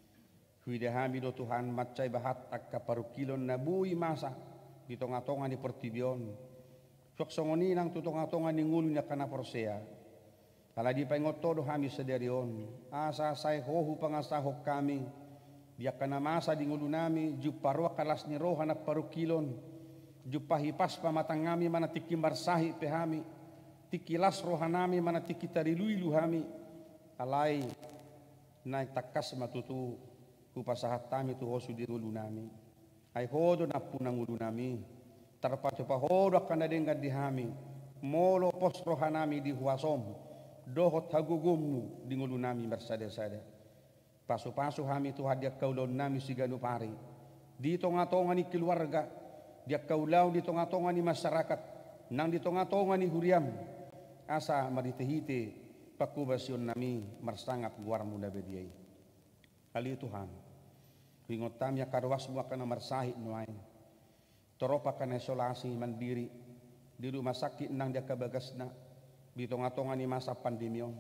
Huide hami do Tuhan matcay bahat ak kaparukilon na bui masa di tonga-tonga ni pertibion. Sok songoni nang tutong-atongan ni ngulu niya kana porsea. Kala di paingot todo hami sederion. Asa say hohu pangasahok kami. Dia kana masa di ngulu nami. Juparwa kalas ni roha na parukilon. Jupahipas pamatang ngami mana tiki marsahi pehami. Tikilas roha nami mana tiki tariluilu hami. Alay naik takas matutu. Kupasahat tami tu hosu di ngulu nami. Ay hodo na punang ngulu nami. Terpacu pahodak kana dengan dihami molo pos rohanami di huasom dohot hagugumu di ngulu nami bersada-sada pasu-pasu hami tu hadiah kaulon nami siganu pari di tonga-tonga ni keluarga dia kaulau di tonga-tonga ni masyarakat nang di tonga-tonga ni huriam asa maritehite pakubasion nami marsangap luar muda bediai kali Tuhan hingotam ya karwas mu akan marsahi nuain toropa kana isolasi mandiri di rumah sakit nang dia kabagasna di tonga-tonga ni masa pandemion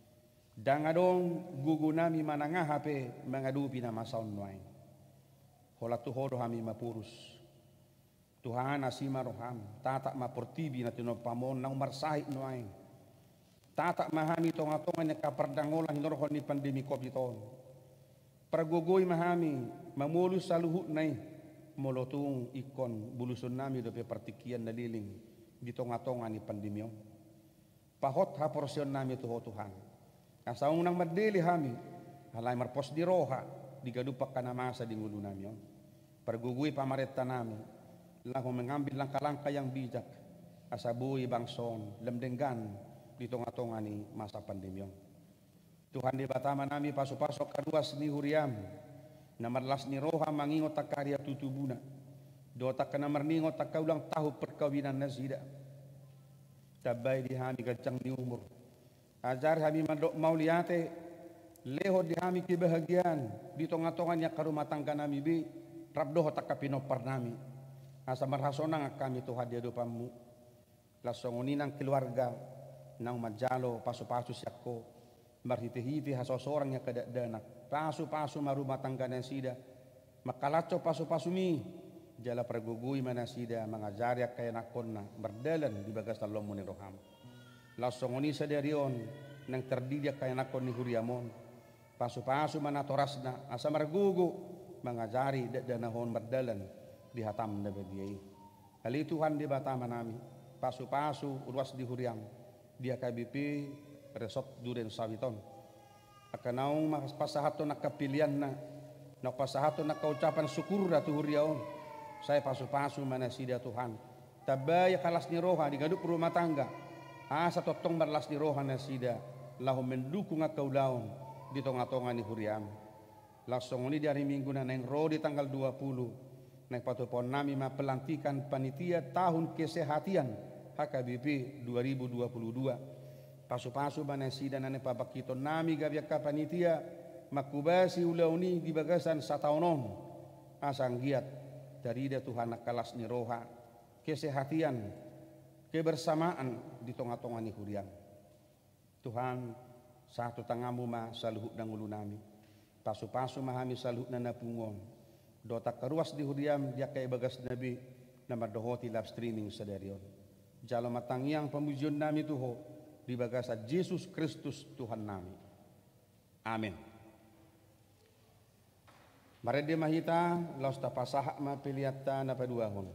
dangadong gugunami mananga hape mangadupi na masa onwain hola tuhodo hami mapurus Tuhan asima roham tatak maportibi na tinopamon nang marsahi nuain tatak mahami tonga-tonga ni kapardangolan hinorohon ni pandemi covid on pergogoy mahami mamulus saluhut nai molotung ikon bulusun nami dope partikian naliling di tonga-tonga ni pandemyo. Pahot ha porsyon nami tuho Tuhan. Kasaung nang madeli hami, halay marpos di roha, di gadupak ka na masa di ngulu nami. Pergugui pamareta nami, lang mengambil langkah-langkah yang bijak, asabui bangson, lemdenggan di tonga-tonga ni masa pandemyo. Tuhan di batama nami pasok-pasok kaduas ni huriam, namarlas ni roha mangingot tak karya tutubuna. Dota ka namarningot tak kaulang tahu perkawinan nasida. Tabay di hami gancang di umur. Ajar hami mandok mauliate. Leho di hami kebahagiaan. Di tonga-tonga niya karumah tangga nami bi. Rabdoho tak kapinopar nami. Asa marhasonang kami tuha di adupamu. Lasonguninang keluarga. Nang majalo pasu-pasu siyako. Marhiti-hiti hasosorang niya kadadanak. Pasu-pasu marumah tangga ng sida. Makalaco pasu-pasu mi. jala pergugui manasida mengajari kaya nakonna berdalan di bagas talom ni roham. Lasongoni sadarion nang terdiri kaya nakon ni huriamon. Pasu-pasu manatorasna asa margugu mengajari danahon berdalan di hatam na badiai. Kali Tuhan di batama nami pasu-pasu urwas di huriam dia K B P resort duren sawiton. Akanaung mas pasahato nakapilian na napasahato nakaucapan syukur datu huriaon. Saya pasu-pasu manasida Tuhan. Tabaya kalas ni roha di gaduk rumah tangga. Asa totong berlas ni roha nasida. Lahu mendukung akau laon di tonga-tonga ni huriam. Langsung ini dari minggu na neng ro di tanggal dua puluh. Neng patupon nami ma pelantikan panitia tahun kesehatan H K B P dua ribu dua puluh dua. Pasu-pasu manasida nane pabakito nami gabiaka panitia makubasi ulauni di bagasan sataunon. Asang giat dari dia Tuhan kalas ni roha kesehatan kebersamaan di tonga-tonga ni huriam. Tuhan satu tangamu ma saluhuk dan ulu nami pasu-pasu mahami saluhuk na napungon dota karuas di huriam dia kaya bagas nabi nama dohoti live streaming sadarion jalo matangiang pemujian nami tuho di bagasa Yesus Kristus Tuhan nami. Amin. Marede mahita laus tapasahak ma piliata na paduahon.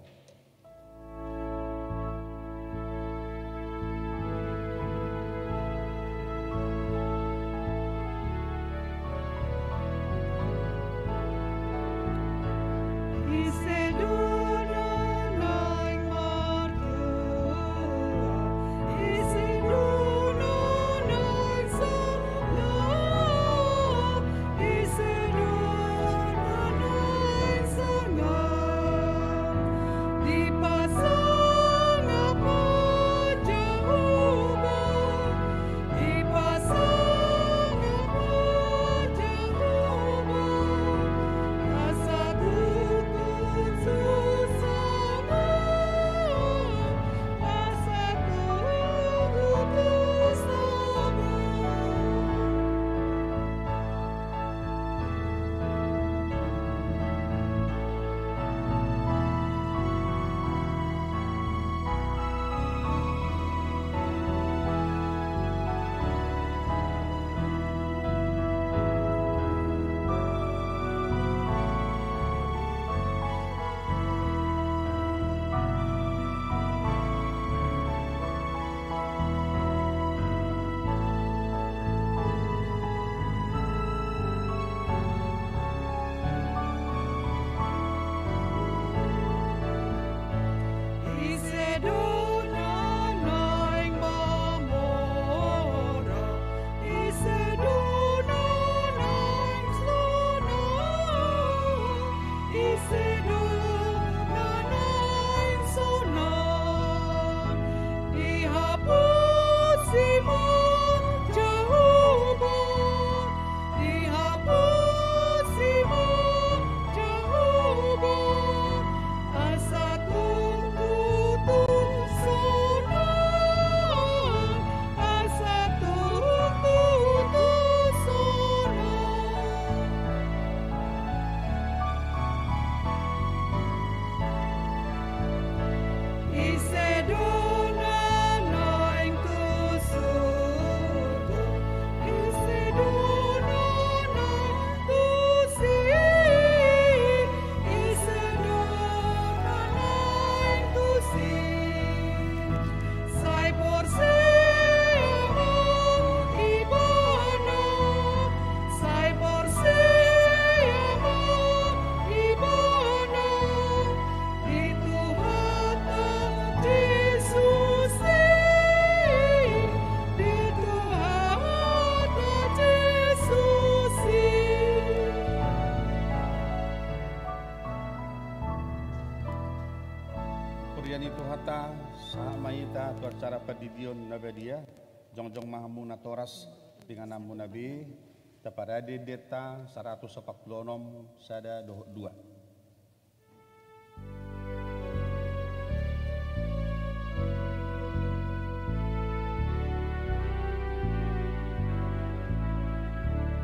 tu acara padidion nabadia jongjong mahamu natoras dengan namu nabi tapada di deta seratus empat puluh enam sada dua.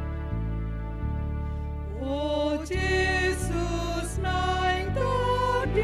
Oh Jesus, naing to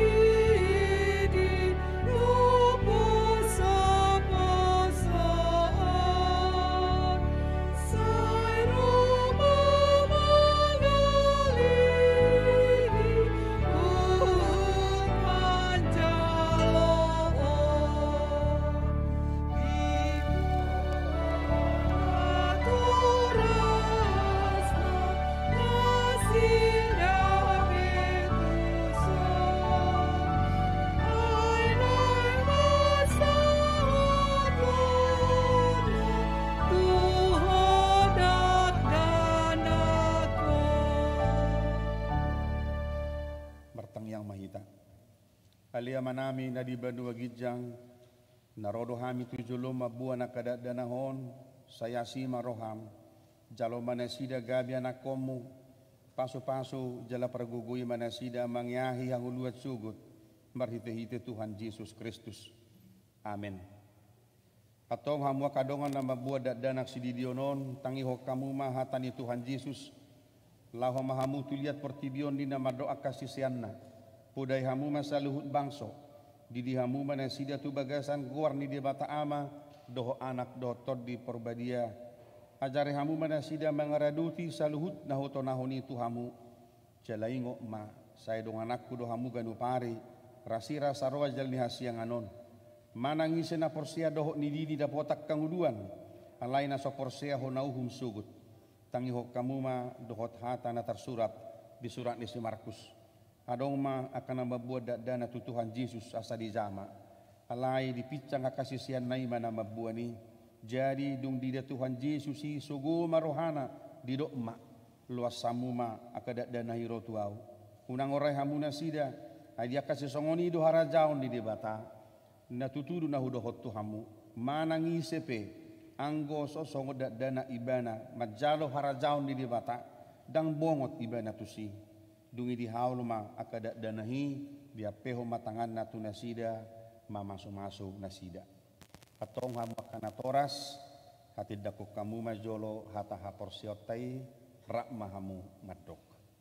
Alia manami na di banua gijang, narodo hami tujulom mabuan na kadadanahon, sayasi maroham, jalo manasida gabi anakomu, paso-paso jala pergugui manasida mangyahi ang uluat sugut, marhite-hite Tuhan Yesus Kristus. Amin. Atong hamwa kadongan na mabuat dadanak si didionon, tangiho kamu mahatani Tuhan Yesus, laho mahamu tuliat pertibion di nama doa kasih sianna, pudai hamu masa luhut bangso, didi hamu manasida tu bagasan guar ni di bata ama, doho anak doho tod di porbadia, ajari hamu manasida mangaraduti saluhut nahoto nahoni tu hamu, jalaingo ma, saya dong anakku doho hamu ganupari, rasira sarwa jal ni hasiang anon, manangise na porsia doho ni didi da potak kanguduan, alai na so porsia ho nauhum sugut, tangiho kamu ma dohot hata na tersurat di surat ni si Markus. Adong ma akan mabuat dana tu Tuhan Yesus asa di jama. Alai dipicang kakasisian na ima na mabuani. Jadi dung dida Tuhan Yesus si sugu marohana di dokma. Luas samuma akadat dana hiro tuau. Unang orai hamuna sida. Ay dia kasih songoni do harajaon di debata. Natutudu na hudohot tuhamu. Manangisepe. Anggo sosong dana ibana. Majalo harajaon di debata. Dang bongot ibana tusi. Dungi di haulma akadat danahi dia peho matangan natu nasida mamaso-maso nasida. Atong hamakana toras hati dakuk kamu majolo hata haporsiotai rak mahamu madok.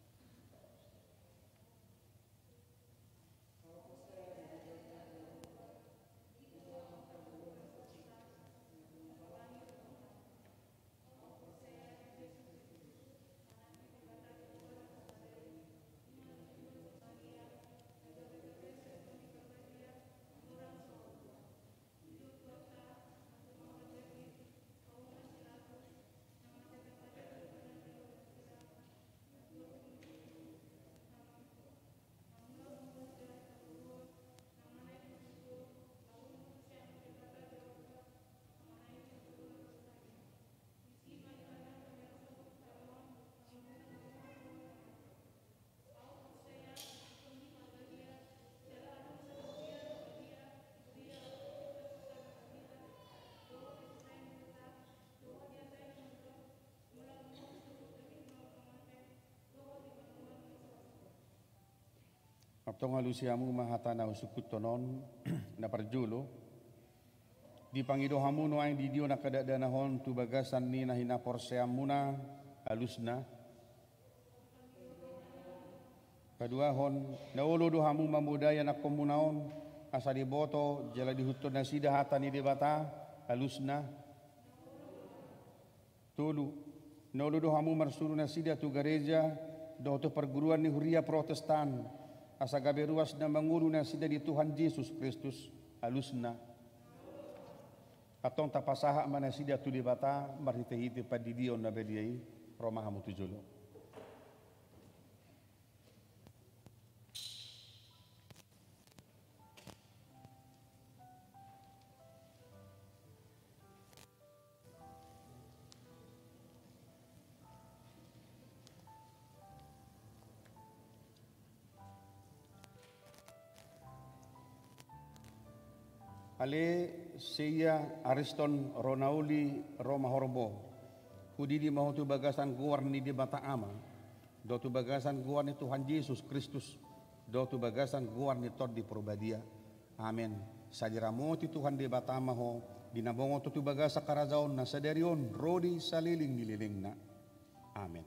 Atong alusiamu mahatana usukut tonon na parjulo di pangido hamu no ang didio na kadadanahon tu bagasan ni na hinaporseam muna alusna kadua hon naulo do hamu mamudaya na komunaon asa diboto jala dihutod na sida hata ni debata alusna tulu naulo do hamu marsuru na sida tu gereja do tu perguruan ni huria Protestan asa gabe ruas na mangulu na sida di Tuhan Yesus Kristus alusna atong tapasaha mana sida tu debata marhite-hite padidion na bediai romahamu tujulo. Ale siya Ariston Ronauli Roma Horbo hudidi mahu tu bagasan guar ni di bata ama do tu bagasan guar ni Tuhan Yesus Kristus do tu bagasan guar ni tod di Purbadia. Amin. Sajiramo ti Tuhan di bata maho dinabongo tu tu bagasa karazaon na saderion rodi saliling nililing na. Amin.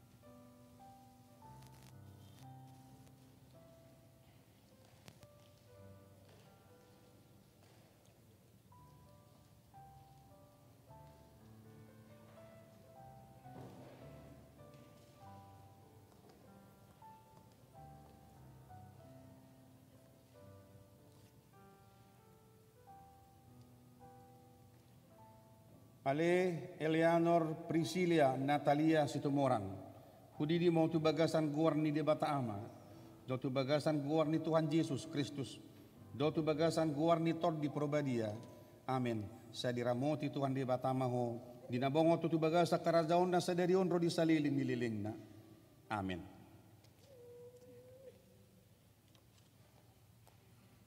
Ale Eleanor Priscilia Natalia Situmorang hudidi mau tu bagasan guar ni de bata ama do tu bagasan guar ni Tuhan Yesus Kristus do tu bagasan guar ni tod di Probadia. Amin. Sadiramoti Tuhan di bata maho dinabongo tu tu bagasa karajaon na saderion ro di saliling nililing na. Amin.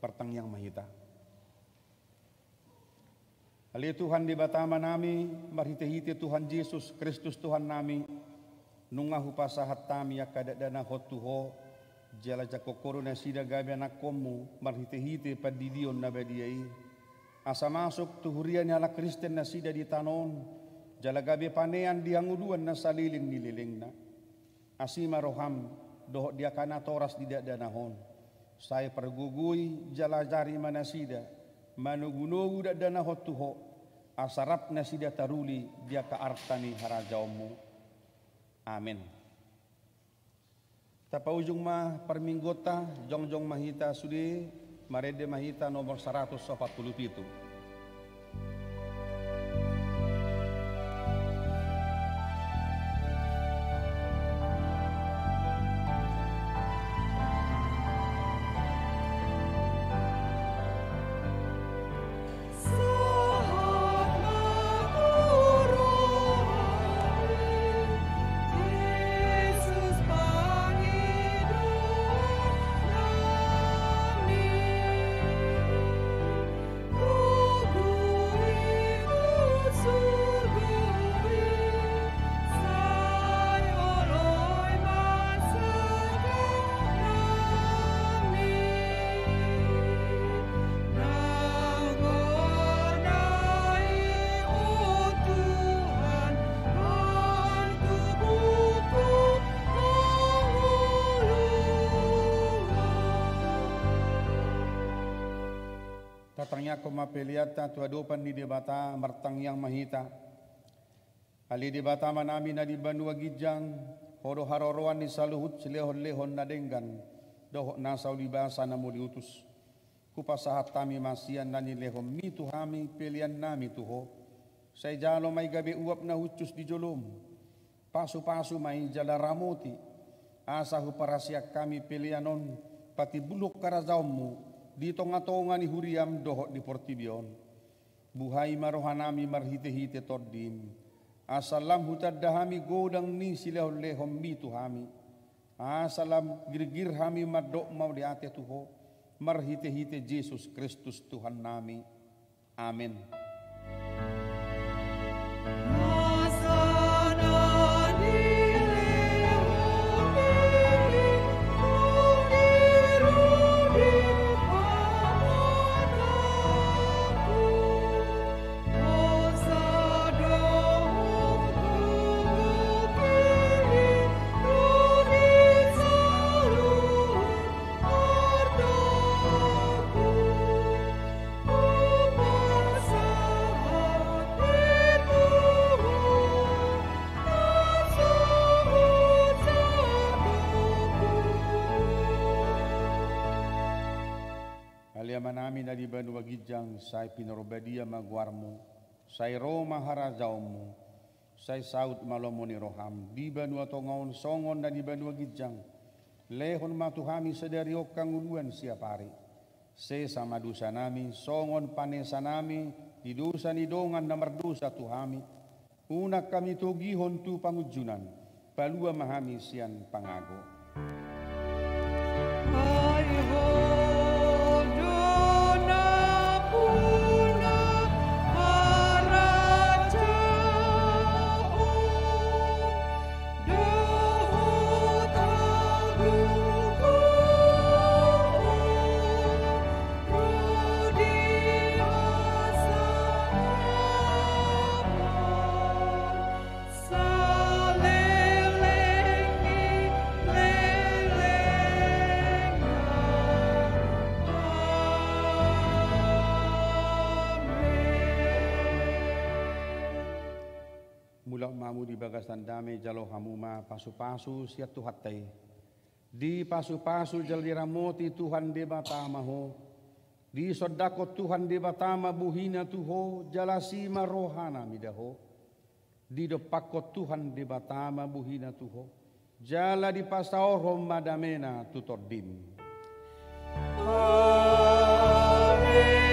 pertang yang mahita. Ali Tuhan di batama nami, marhite-hite Tuhan Yesus Kristus Tuhan nami, nungahu pasahat tami yakadadana hotuho, jala jakokoro na sida gabi anakomu, marhite-hite padidion na badiai, asa masuk tuhurian ala Kristen na sida di tanon, jala gabi panean dianguduan na saliling nililing na, asima roham, doh dia kana toras di dadanahon, saya pergugui jala jari manasida, manugunogu dadana hotuho, asarap na sida taruli dia ka artani harajaumu. Amin. Tapa ujung mah perminggota jongjong mahita sudi marede mahita nomor seratus empat puluh tujuh. Tatangnya koma peliata tuadopan di debata martang yang mahita. Ali debata manami na di banua gijang horo haroroan ni saluhut silehon lehon na denggan doh nasau di bahasa namu diutus. Kupasahat tami masian nani lehom mi tuhami pelian nami tuho. Say jalo may gabi uap na hucus di jolom. Pasu-pasu may jala ramoti. Asahu parasyak kami pelianon pati buluk karazaumu. Di tonga-tonga ni huriam dohok di portibion. Buhay marohanami marhite-hite tordim. Asalam hutad dahami godang ni silehon lehom mi tuhami. Asalam girgir hami madok mau di ate tuho. Marhite-hite Yesus Kristus Tuhan nami. Amin. Manami na di banua gijang say pinorobadia magwarmo say Roma harazaumu say saud malomoni roham di banua tongaon songon na di banua gijang lehon matuhami sedariok kanguluan siapari se sama dosa nami songon panesa nami di dosa ni dongan na mardosa tuhami unak kami togihon tu pangujunan palua mahami sian pangago. Mamu di bagasan dame jalo hamuma pasu-pasu siat tuhatai di pasu-pasu jal diramoti Tuhan de batama ho di sodako Tuhan de batama buhina tuho jalasima rohana midaho di dopako Tuhan de batama buhina tuho jala di pasao madamena tutordim. Amin.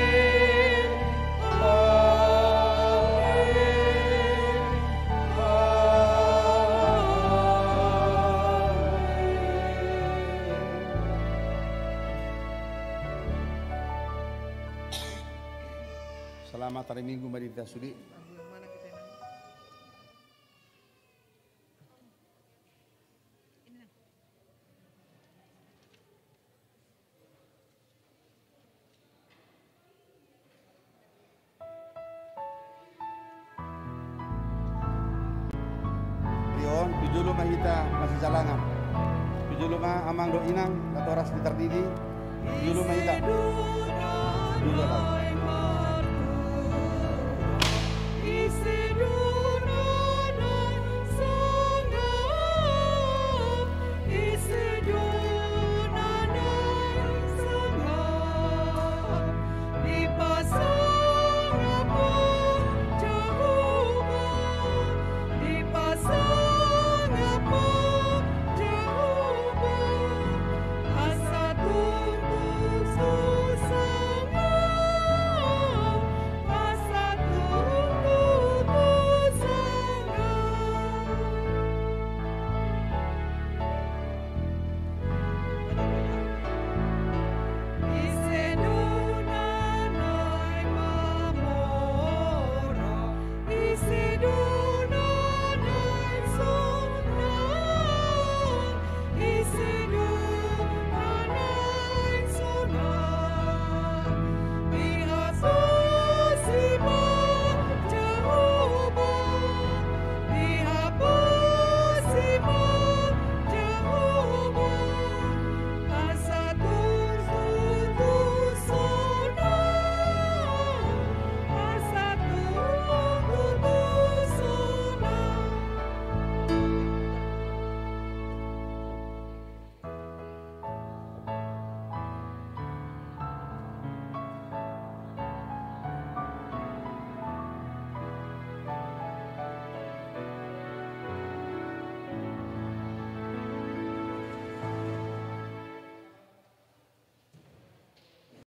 Selamat hari Minggu mari kita sudi. Ambil yang mana kita ini? Rion, tujuh rumah kita masih jalangan. Tujuh rumah amang do inang, katoras di terdidi. Tujuh rumah kita. Tujuh rumah.